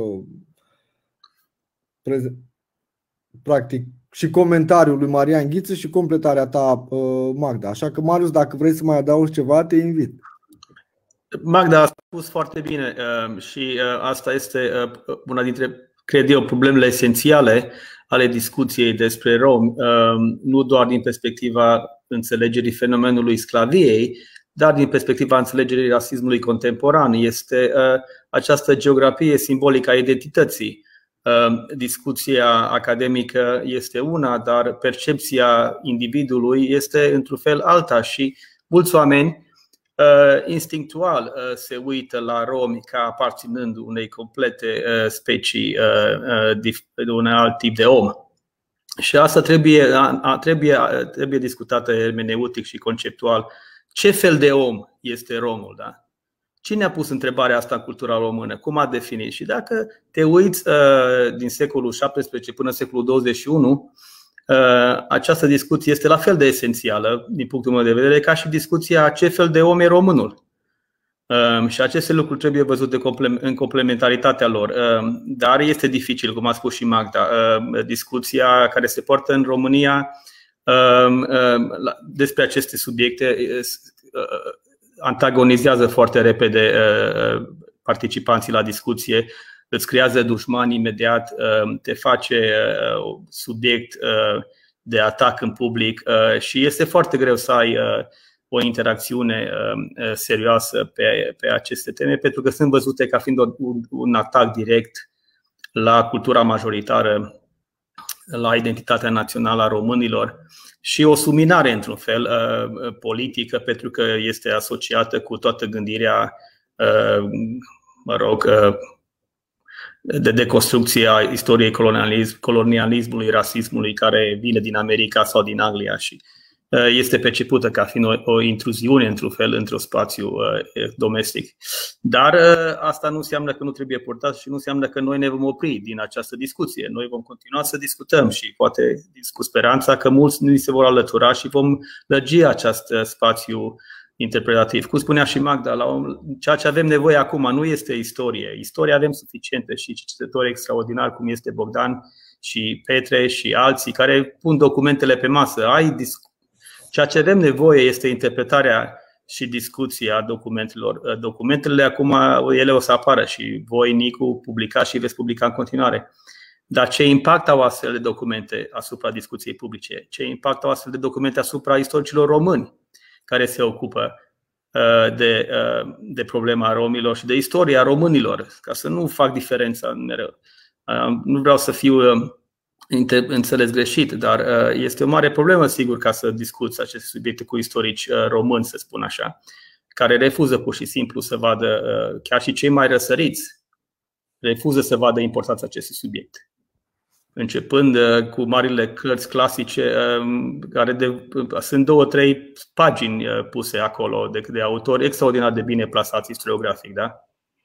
Practic, și comentariul lui Marian Ghiță și completarea ta, Magda. Așa că, Marius, dacă vrei să mai adaugi ceva, te invit. Magda a spus foarte bine și asta este una dintre, cred eu, problemele esențiale ale discuției despre romi, nu doar din perspectiva înțelegerii fenomenului sclaviei, dar din perspectiva înțelegerii rasismului contemporan. Este uh, această geografie simbolică a identității. Uh, discuția academică este una, dar percepția individului este într-un fel alta și mulți oameni uh, instinctual uh, se uită la romi ca aparținând unei complete uh, specii, uh, uh, un alt tip de om. Și asta trebuie, a, trebuie, trebuie discutată hermeneutic și conceptual. Ce fel de om este romul? Da? Cine a pus întrebarea asta în cultura română? Cum a definit? Și dacă te uiți uh, din secolul șaptesprezece până în secolul douăzeci și unu, uh, această discuție este la fel de esențială din punctul meu de vedere ca și discuția ce fel de om e românul. Uh, și aceste lucruri trebuie văzute în complementaritatea lor. Uh, dar este dificil, cum a spus și Magda, uh, discuția care se poartă în România despre aceste subiecte antagonizează foarte repede participanții la discuție îți creează dușmani imediat, te face subiect de atac în public și este foarte greu să ai o interacțiune serioasă pe, pe aceste teme, pentru că sunt văzute ca fiind un, un atac direct la cultura majoritară, la identitatea națională a românilor și o suminare, într-un fel, politică, pentru că este asociată cu toată gândirea, mă rog, de deconstrucție a istoriei colonialism, colonialismului, rasismului care vine din America sau din Anglia și este percepută ca fiind o, o intruziune, într-un fel, într-un spațiu uh, domestic. Dar uh, asta nu înseamnă că nu trebuie purtat și nu înseamnă că noi ne vom opri din această discuție. Noi vom continua să discutăm și poate cu speranța că mulți ni se vor alătura și vom lărgi acest spațiu interpretativ. Cum spunea și Magda, la un, ceea ce avem nevoie acum nu este istorie. Istorie avem suficiente și cercetători extraordinari cum este Bogdan și Petre și alții care pun documentele pe masă. Ai discuții. Ceea ce avem nevoie este interpretarea și discuția documentelor. Documentele acum ele o să apară și voi, Nicu, publicați și veți publica în continuare. Dar ce impact au astfel de documente asupra discuției publice? Ce impact au astfel de documente asupra istoricilor români care se ocupă de, de problema romilor și de istoria românilor? Ca să nu fac diferența mereu. Nu vreau să fiu înțeles greșit, dar este o mare problemă, sigur, ca să discuți aceste subiecte cu istorici români, să spun așa, care refuză pur și simplu să vadă, chiar și cei mai răsăriți, refuză să vadă importanța acestui subiect. Începând cu marile cărți clasice, care de, sunt două, trei pagini puse acolo de, de autori extraordinar de bine plasați istoriografic, da?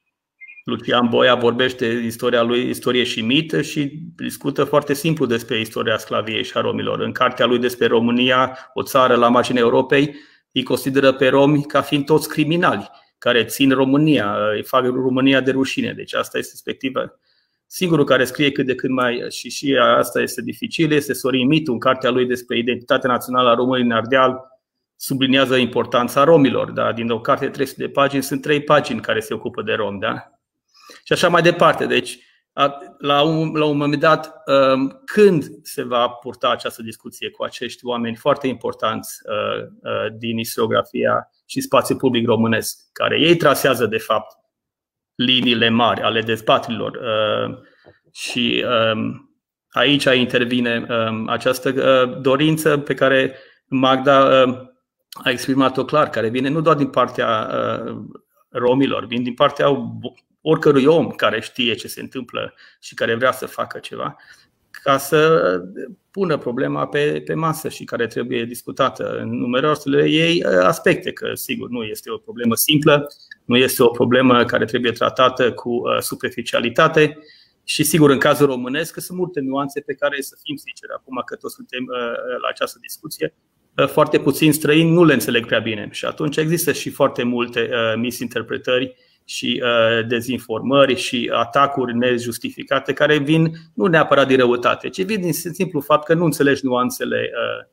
Lucian Boia vorbește istoria lui, istorie și mit și discută foarte simplu despre istoria sclaviei și a romilor. În cartea lui despre România, o țară la marginea Europei, îi consideră pe romi ca fiind toți criminali care țin România, îi fac România de rușine. Deci asta este perspectiva. Singurul care scrie cât de cât mai, și și asta este dificil, este Sorin Mitu, în cartea lui despre identitatea națională a României în Ardeal, subliniază importanța romilor. Da? Din o carte de trei sute de pagini, sunt trei pagini care se ocupă de romi. Da? Și așa mai departe. Deci, la un, la un moment dat, când se va purta această discuție cu acești oameni foarte importanți din istoriografia și spațiul public românesc, care ei trasează, de fapt, liniile mari ale dezbaterilor. Și aici intervine această dorință pe care Magda a exprimat-o clar, care vine nu doar din partea romilor, vine din partea oricărui om care știe ce se întâmplă și care vrea să facă ceva, ca să pună problema pe, pe masă și care trebuie discutată în numeroasele ei aspecte, că sigur nu este o problemă simplă, nu este o problemă care trebuie tratată cu superficialitate și sigur în cazul românesc că sunt multe nuanțe pe care, să fim sinceri, acum că toți suntem la această discuție, foarte puțini străini nu le înțeleg prea bine și atunci există și foarte multe misinterpretări și dezinformări și atacuri nejustificate care vin nu neapărat din răutate, ci vin din simplu fapt că nu înțelegi nuanțele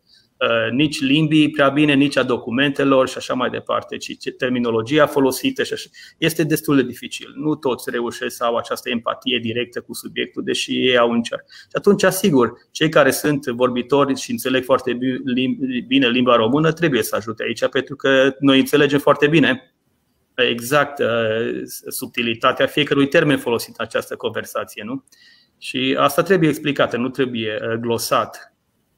nici limbii prea bine, nici a documentelor și așa mai departe, ci terminologia folosită și așa. Este destul de dificil. Nu toți reușesc să au această empatie directă cu subiectul, deși ei au încercat. Și atunci, sigur, cei care sunt vorbitori și înțeleg foarte bine limba română trebuie să ajute aici, pentru că noi înțelegem foarte bine exact subtilitatea fiecărui termen folosit în această conversație, nu? Și asta trebuie explicată, nu trebuie glosat.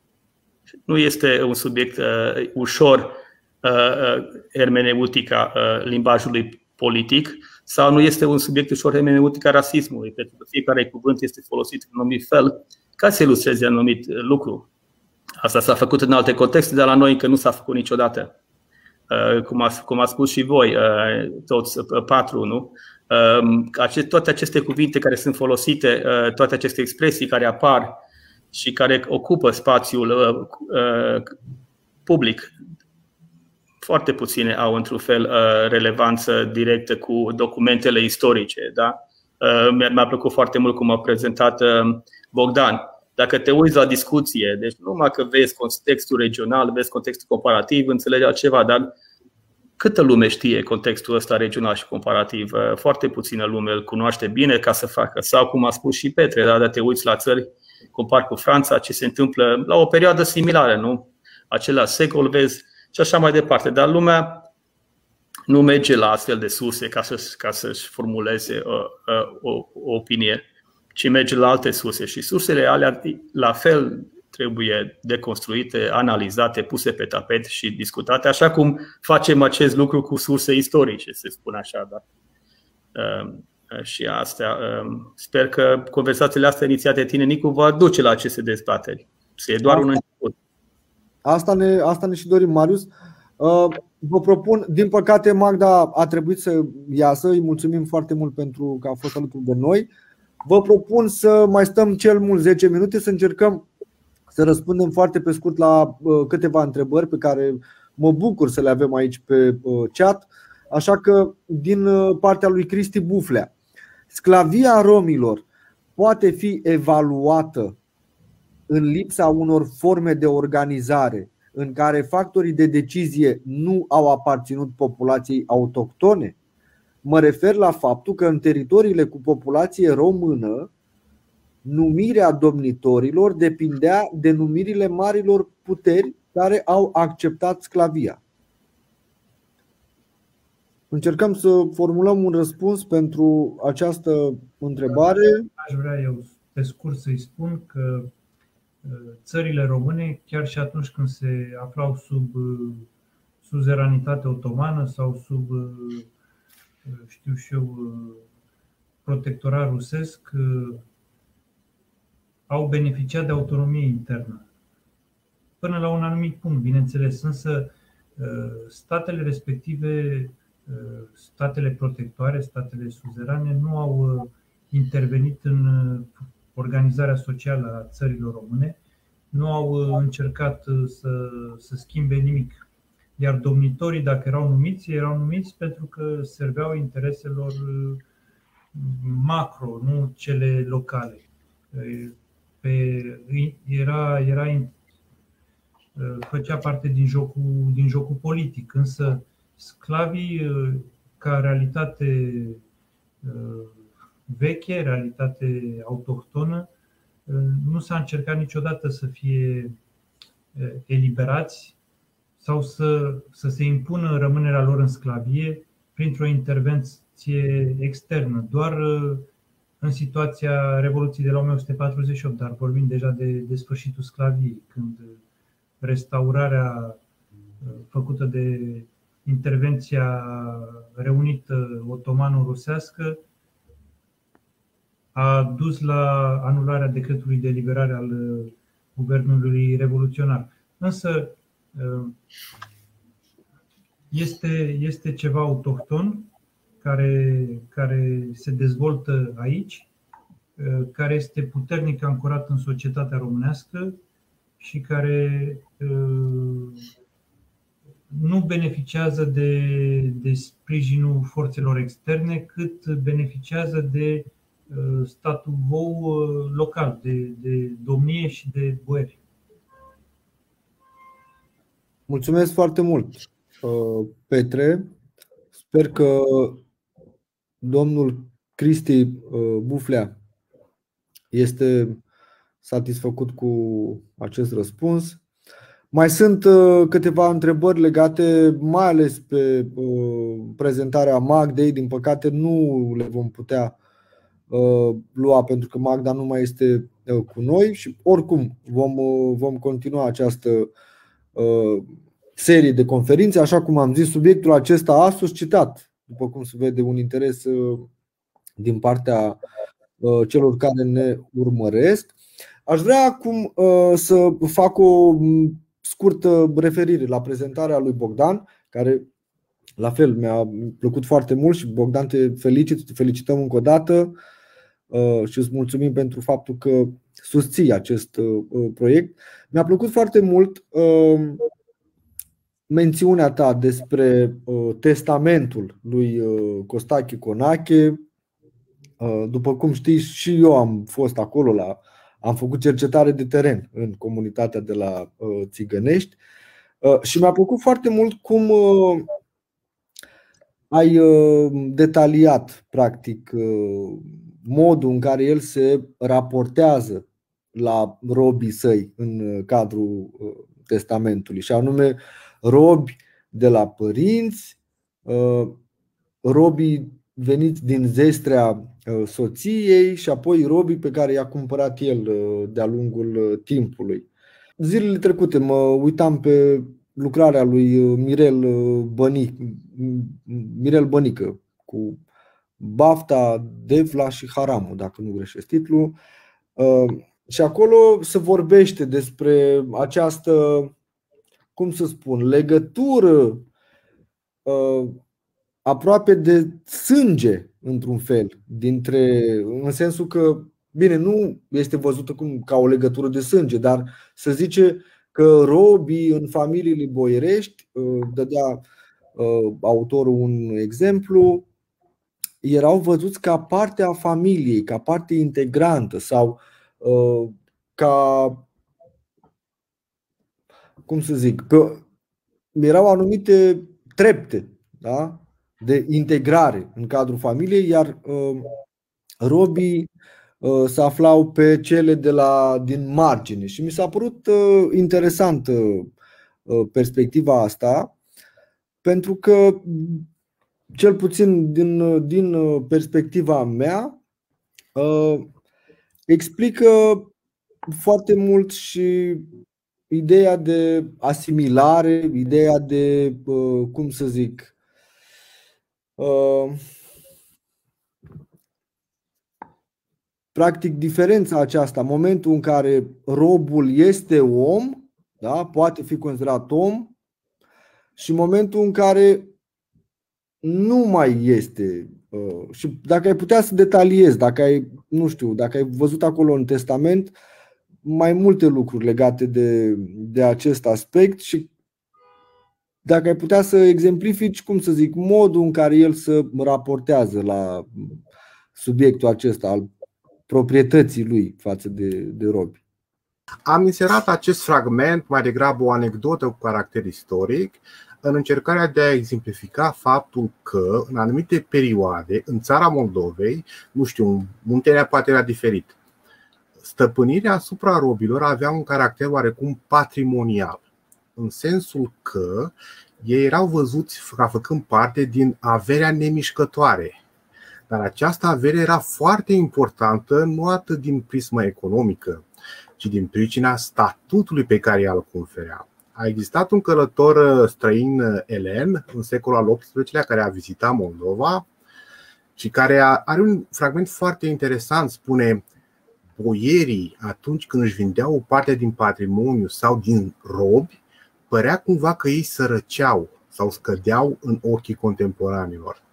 Nu este un subiect uh, ușor, uh, hermeneutica uh, limbajului politic, sau nu este un subiect ușor hermeneutica rasismului, pentru că fiecare cuvânt este folosit în un anumit fel ca să ilustreze un anumit lucru. Asta s-a făcut în alte contexte, dar la noi încă nu s-a făcut niciodată. Uh, cum, a, cum a spus și voi, uh, toți uh, patru, nu? Uh, toate aceste cuvinte care sunt folosite, uh, toate aceste expresii care apar și care ocupă spațiul uh, public, foarte puține au într-un fel uh, relevanță directă cu documentele istorice. Da? Uh, mi-a plăcut foarte mult cum a prezentat uh, Bogdan. Dacă te uiți la discuție, deci nu numai că vezi contextul regional, vezi contextul comparativ, înțelegi altceva, dar câtă lume știe contextul ăsta regional și comparativ? Foarte puțină lume îl cunoaște bine ca să facă. Sau, cum a spus și Petre, da, te uiți la țări, compar cu Franța, ce se întâmplă la o perioadă similară, nu? Același secol, vezi, și așa mai departe. Dar lumea nu merge la astfel de surse ca, să, ca să-și formuleze o, o, o opinie, ci merge la alte surse. Și sursele alea, la fel, trebuie deconstruite, analizate, puse pe tapet și discutate, așa cum facem acest lucru cu surse istorice, se spune așa. Da? Și astea, sper că conversațiile astea inițiate tine, Nicu, va duce la aceste dezbateri. Să e doar un început. Asta ne, asta ne și dorim, Marius. Vă propun, din păcate Magda a trebuit să iasă, îi mulțumim foarte mult pentru că a fost alături de noi. Vă propun să mai stăm cel mult zece minute, să încercăm să răspundem foarte pe scurt la câteva întrebări pe care mă bucur să le avem aici pe chat. Așa că, din partea lui Cristi Buflea, sclavia romilor poate fi evaluată în lipsa unor forme de organizare în care factorii de decizie nu au aparținut populației autohtone? Mă refer la faptul că în teritoriile cu populație română, numirea domnitorilor depindea de numirile marilor puteri care au acceptat sclavia. Încercăm să formulăm un răspuns pentru această întrebare. Aș vrea eu pe scurt să-i spun că țările române, chiar și atunci când se aflau sub suzeranitate otomană sau sub, știu și eu, protectorat rusesc, au beneficiat de autonomie internă. Până la un anumit punct, bineînțeles, însă statele respective, statele protectoare, statele suzerane, nu au intervenit în organizarea socială a țărilor române, nu au încercat să, să schimbe nimic. Iar domnitorii, dacă erau numiți, erau numiți pentru că serveau intereselor macro, nu cele locale. Pe, era, era, făcea parte din jocul, din jocul politic, însă sclavii, ca realitate veche, realitate autohtonă, nu s-a încercat niciodată să fie eliberați sau să, să se impună rămânerea lor în sclavie printr-o intervenție externă, doar în situația Revoluției de la o mie opt sute patruzeci și opt, dar vorbim deja de, de sfârșitul sclaviei, când restaurarea făcută de intervenția reunită otomano-rusească a dus la anularea decretului de eliberare al guvernului revoluționar. Însă este, este ceva autohton care, care se dezvoltă aici, care este puternic ancorat în societatea românească și care nu beneficiază de, de sprijinul forțelor externe, cât beneficiază de statul quo local, de, de domnie și de boieri. Mulțumesc foarte mult, Petre. Sper că domnul Cristi Buflea este satisfăcut cu acest răspuns. Mai sunt câteva întrebări legate mai ales pe prezentarea Magdei. Din păcate nu le vom putea lua pentru că Magda nu mai este cu noi și oricum vom, vom continua această serie de conferințe. Așa cum am zis, subiectul acesta a suscitat, după cum se vede, un interes din partea celor care ne urmăresc. Aș vrea acum să fac o scurtă referire la prezentarea lui Bogdan, care la fel mi-a plăcut foarte mult și Bogdan, te felicit, te felicităm încă o dată și îți mulțumim pentru faptul că susții acest proiect. Mi-a plăcut foarte mult mențiunea ta despre testamentul lui Costache Conache. După cum știi, și eu am fost acolo, la, am făcut cercetare de teren în comunitatea de la Țigănești și mi-a plăcut foarte mult cum ai detaliat practic modul în care el se raportează la robii săi în cadrul testamentului, și anume robi de la părinți, robii veniți din zestrea soției și apoi robii pe care i-a cumpărat el de-a lungul timpului. Zilele trecute mă uitam pe lucrarea lui Mirel Bănic, Mirel Bănică cu Bafta, Devla și Haramul, dacă nu greșesc titlul. Și acolo se vorbește despre această, cum să spun, legătură aproape de sânge, într-un fel, dintre, în sensul că, bine, nu este văzută cum, ca o legătură de sânge, dar să zice că robii în familiile boierești, dădea autorul un exemplu, erau văzuți ca parte a familiei, ca parte integrantă sau ca, cum să zic, că erau anumite trepte, da? De integrare în cadrul familiei, iar robii se aflau pe cele de la, din margine. Și mi s-a părut interesantă perspectiva asta, pentru că, cel puțin din, din perspectiva mea, explică foarte mult și ideea de asimilare, ideea de, cum să zic, practic diferența aceasta, momentul în care robul este om, da, poate fi considerat om, și momentul în care nu mai este. Și dacă ai putea să detaliezi, dacă ai, nu știu, dacă ai văzut acolo în testament mai multe lucruri legate de, de acest aspect și dacă ai putea să exemplifici, cum să zic, modul în care el se raportează la subiectul acesta al proprietății lui față de, de robi. Am inserat acest fragment, mai degrabă o anecdotă cu caracter istoric, în încercarea de a exemplifica faptul că în anumite perioade, în țara Moldovei, nu știu, Muntenia poate era diferit, stăpânirea asupra robilor avea un caracter oarecum patrimonial, în sensul că ei erau văzuți ca făcând parte din averea nemișcătoare. Dar această avere era foarte importantă, nu atât din prismă economică, ci din pricina statutului pe care îl conferea. A existat un călător străin elen în secolul al optsprezecelea care a vizitat Moldova și care are un fragment foarte interesant. Spune: boierii, atunci când își vindeau o parte din patrimoniu sau din robi, părea cumva că ei sărăceau sau scădeau în ochii contemporanilor.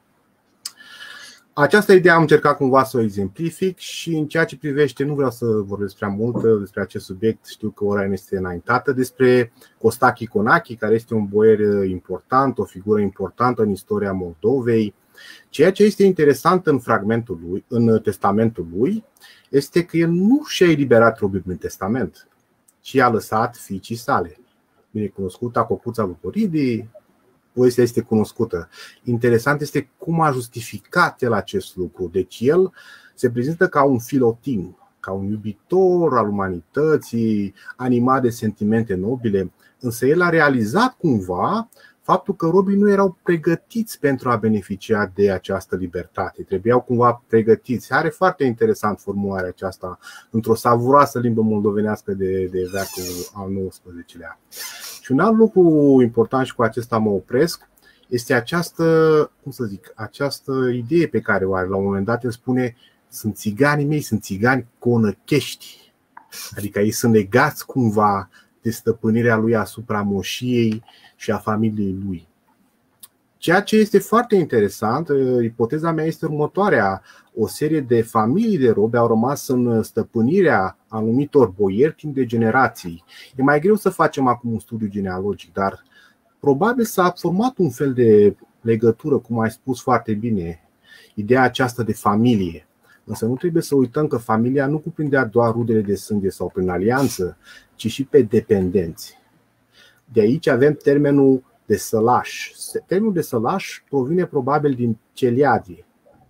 Această idee am încercat cumva să o exemplific și în ceea ce privește, nu vreau să vorbesc prea mult despre acest subiect, știu că ora este înaintată, despre Costache Conache, care este un boier important, o figură importantă în istoria Moldovei. Ceea ce este interesant în fragmentul lui, în testamentul lui, este că el nu și-a eliberat robii prin testament, ci i-a lăsat fiicii sale. Binecunoscuta Cocuța Luporidii, povestea este cunoscută. Interesant este cum a justificat el acest lucru. Deci el se prezintă ca un filotim, ca un iubitor al umanității, animat de sentimente nobile, însă el a realizat cumva faptul că robii nu erau pregătiți pentru a beneficia de această libertate. Trebuiau cumva pregătiți. Are foarte interesant formularea aceasta într-o savuroasă limbă moldovenească de, de veacul al nouăsprezecelea. Și un alt lucru important, și cu acesta mă opresc, este această, cum să zic, această idee pe care o are. La un moment dat el spune: sunt țiganii mei, sunt țigani conăchești. Adică ei sunt legați cumva de stăpânirea lui asupra moșiei și a familiei lui. Ceea ce este foarte interesant, ipoteza mea este următoarea: o serie de familii de robi au rămas în stăpânirea anumitor boieri timp de generații. E mai greu să facem acum un studiu genealogic, dar probabil s-a format un fel de legătură, cum ai spus foarte bine, ideea aceasta de familie. Însă nu trebuie să uităm că familia nu cuprindea doar rudele de sânge sau prin alianță, ci și pe dependenți. De aici avem termenul de sălaș termenul de sălaș provine probabil din celiadie.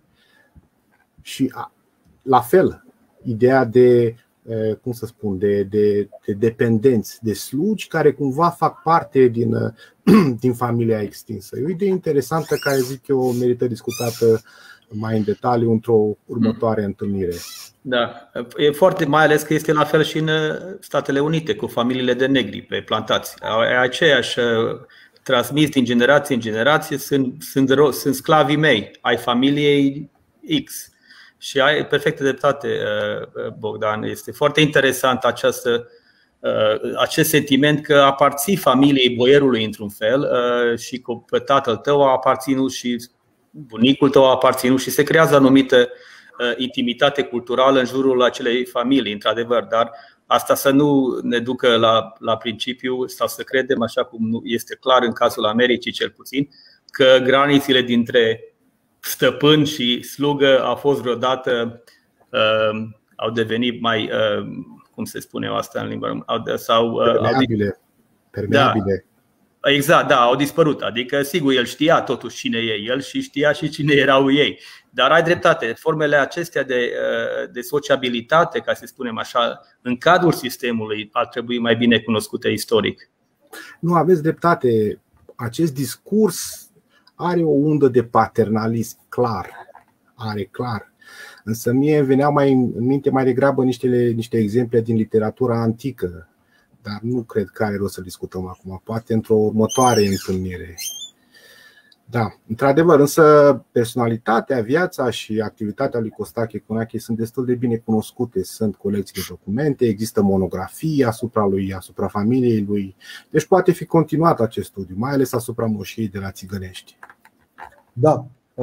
Și la fel, ideea de, cum să spun, de, de, de dependenți, de slugi care cumva fac parte din, din familia extinsă. E o idee interesantă care, zic eu, merită discutată mai în detaliu într-o următoare întâlnire. Da, e foarte, mai ales că este la fel și în Statele Unite cu familiile de negri pe plantații. Aceiași transmis din generație în generație, sunt, sunt, sunt sclavii mei, ai familiei X. Și ai perfectă dreptate, Bogdan. Este foarte interesant această, acest sentiment că aparții familiei boierului într-un fel și cu tatăl tău a aparținut și bunicul tău a aparținut și se creează anumită intimitate culturală în jurul acelei familii, într-adevăr, dar asta să nu ne ducă la, la principiu sau să credem, așa cum este clar în cazul Americii cel puțin, că granițele dintre stăpân și slugă au fost vreodată, uh, au devenit mai, uh, cum se spune asta în limba română, sau uh, permeabile. permeabile. Da, exact, da, au dispărut. Adică, sigur, el știa totuși cine e el și știa și cine erau ei. Dar ai dreptate, formele acestea de, uh, de sociabilitate, ca să spunem așa, în cadrul sistemului ar trebui mai bine cunoscute istoric. Nu, aveți dreptate. Acest discurs are o undă de paternalism clar, are clar. Însă mie veneau mai în minte mai degrabă niște, niște exemple din literatura antică, dar nu cred că are rost să discutăm acum, poate într-o următoare întâlnire. Da, într-adevăr, însă personalitatea, viața și activitatea lui Costache Conache sunt destul de bine cunoscute. Sunt colecții de documente, există monografii asupra lui, asupra familiei lui. Deci poate fi continuat acest studiu, mai ales asupra moșiei de la Țigănești. Da.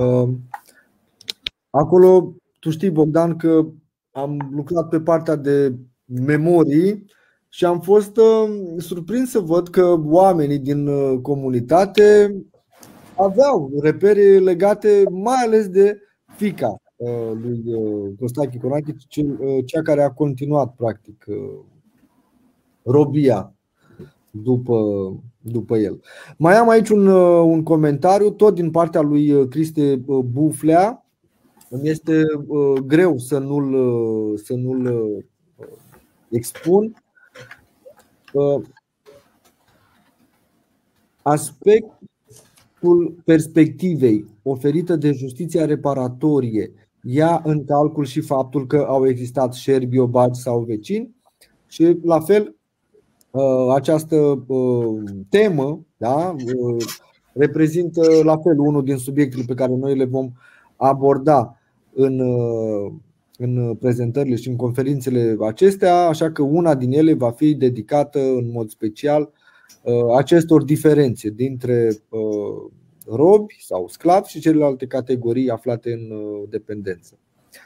Acolo, tu știi, Bogdan, că am lucrat pe partea de memorii și am fost surprins să văd că oamenii din comunitate aveau repere legate mai ales de fiica lui Costache Conache, cea care a continuat practic robia după, după el. Mai am aici un, un comentariu tot din partea lui Criste Buflea. Îmi este greu să nu-l, să nu-l expun. Aspectul perspectivei oferită de justiția reparatorie ia în calcul și faptul că au existat șerbi, obaci sau vecini și la fel această temă, da, reprezintă la fel unul din subiectele pe care noi le vom aborda în, în prezentările și în conferințele acestea, așa că una din ele va fi dedicată în mod special acestor diferențe dintre robi sau sclavi și celelalte categorii aflate în dependență.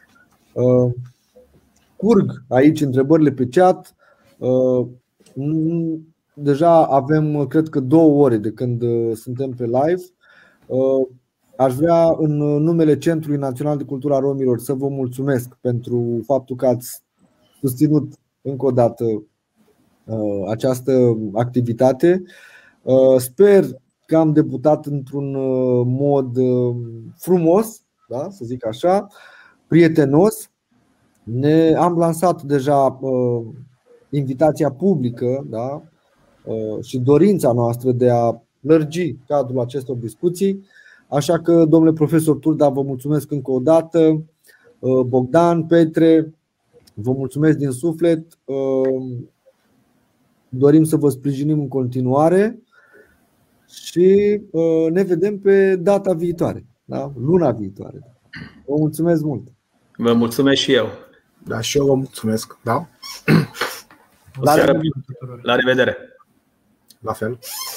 Curg aici întrebările pe chat. Deja avem, cred că, două ore de când suntem pe live. Aș vrea, în numele Centrului Național de Cultură a Romilor, să vă mulțumesc pentru faptul că ați susținut încă o dată această activitate. Sper că am debutat într-un mod frumos, da, să zic așa, prietenos. Ne am lansat deja invitația publică, da, și dorința noastră de a lărgi cadrul acestor discuții. Așa că, domnule profesor Turda, vă mulțumesc încă o dată. Bogdan, Petre, vă mulțumesc din suflet. Dorim să vă sprijinim în continuare și ne vedem pe data viitoare, da? Luna viitoare. Vă mulțumesc mult. Vă mulțumesc și eu. Da, și eu vă mulțumesc. Da? La revedere. La revedere. La fel.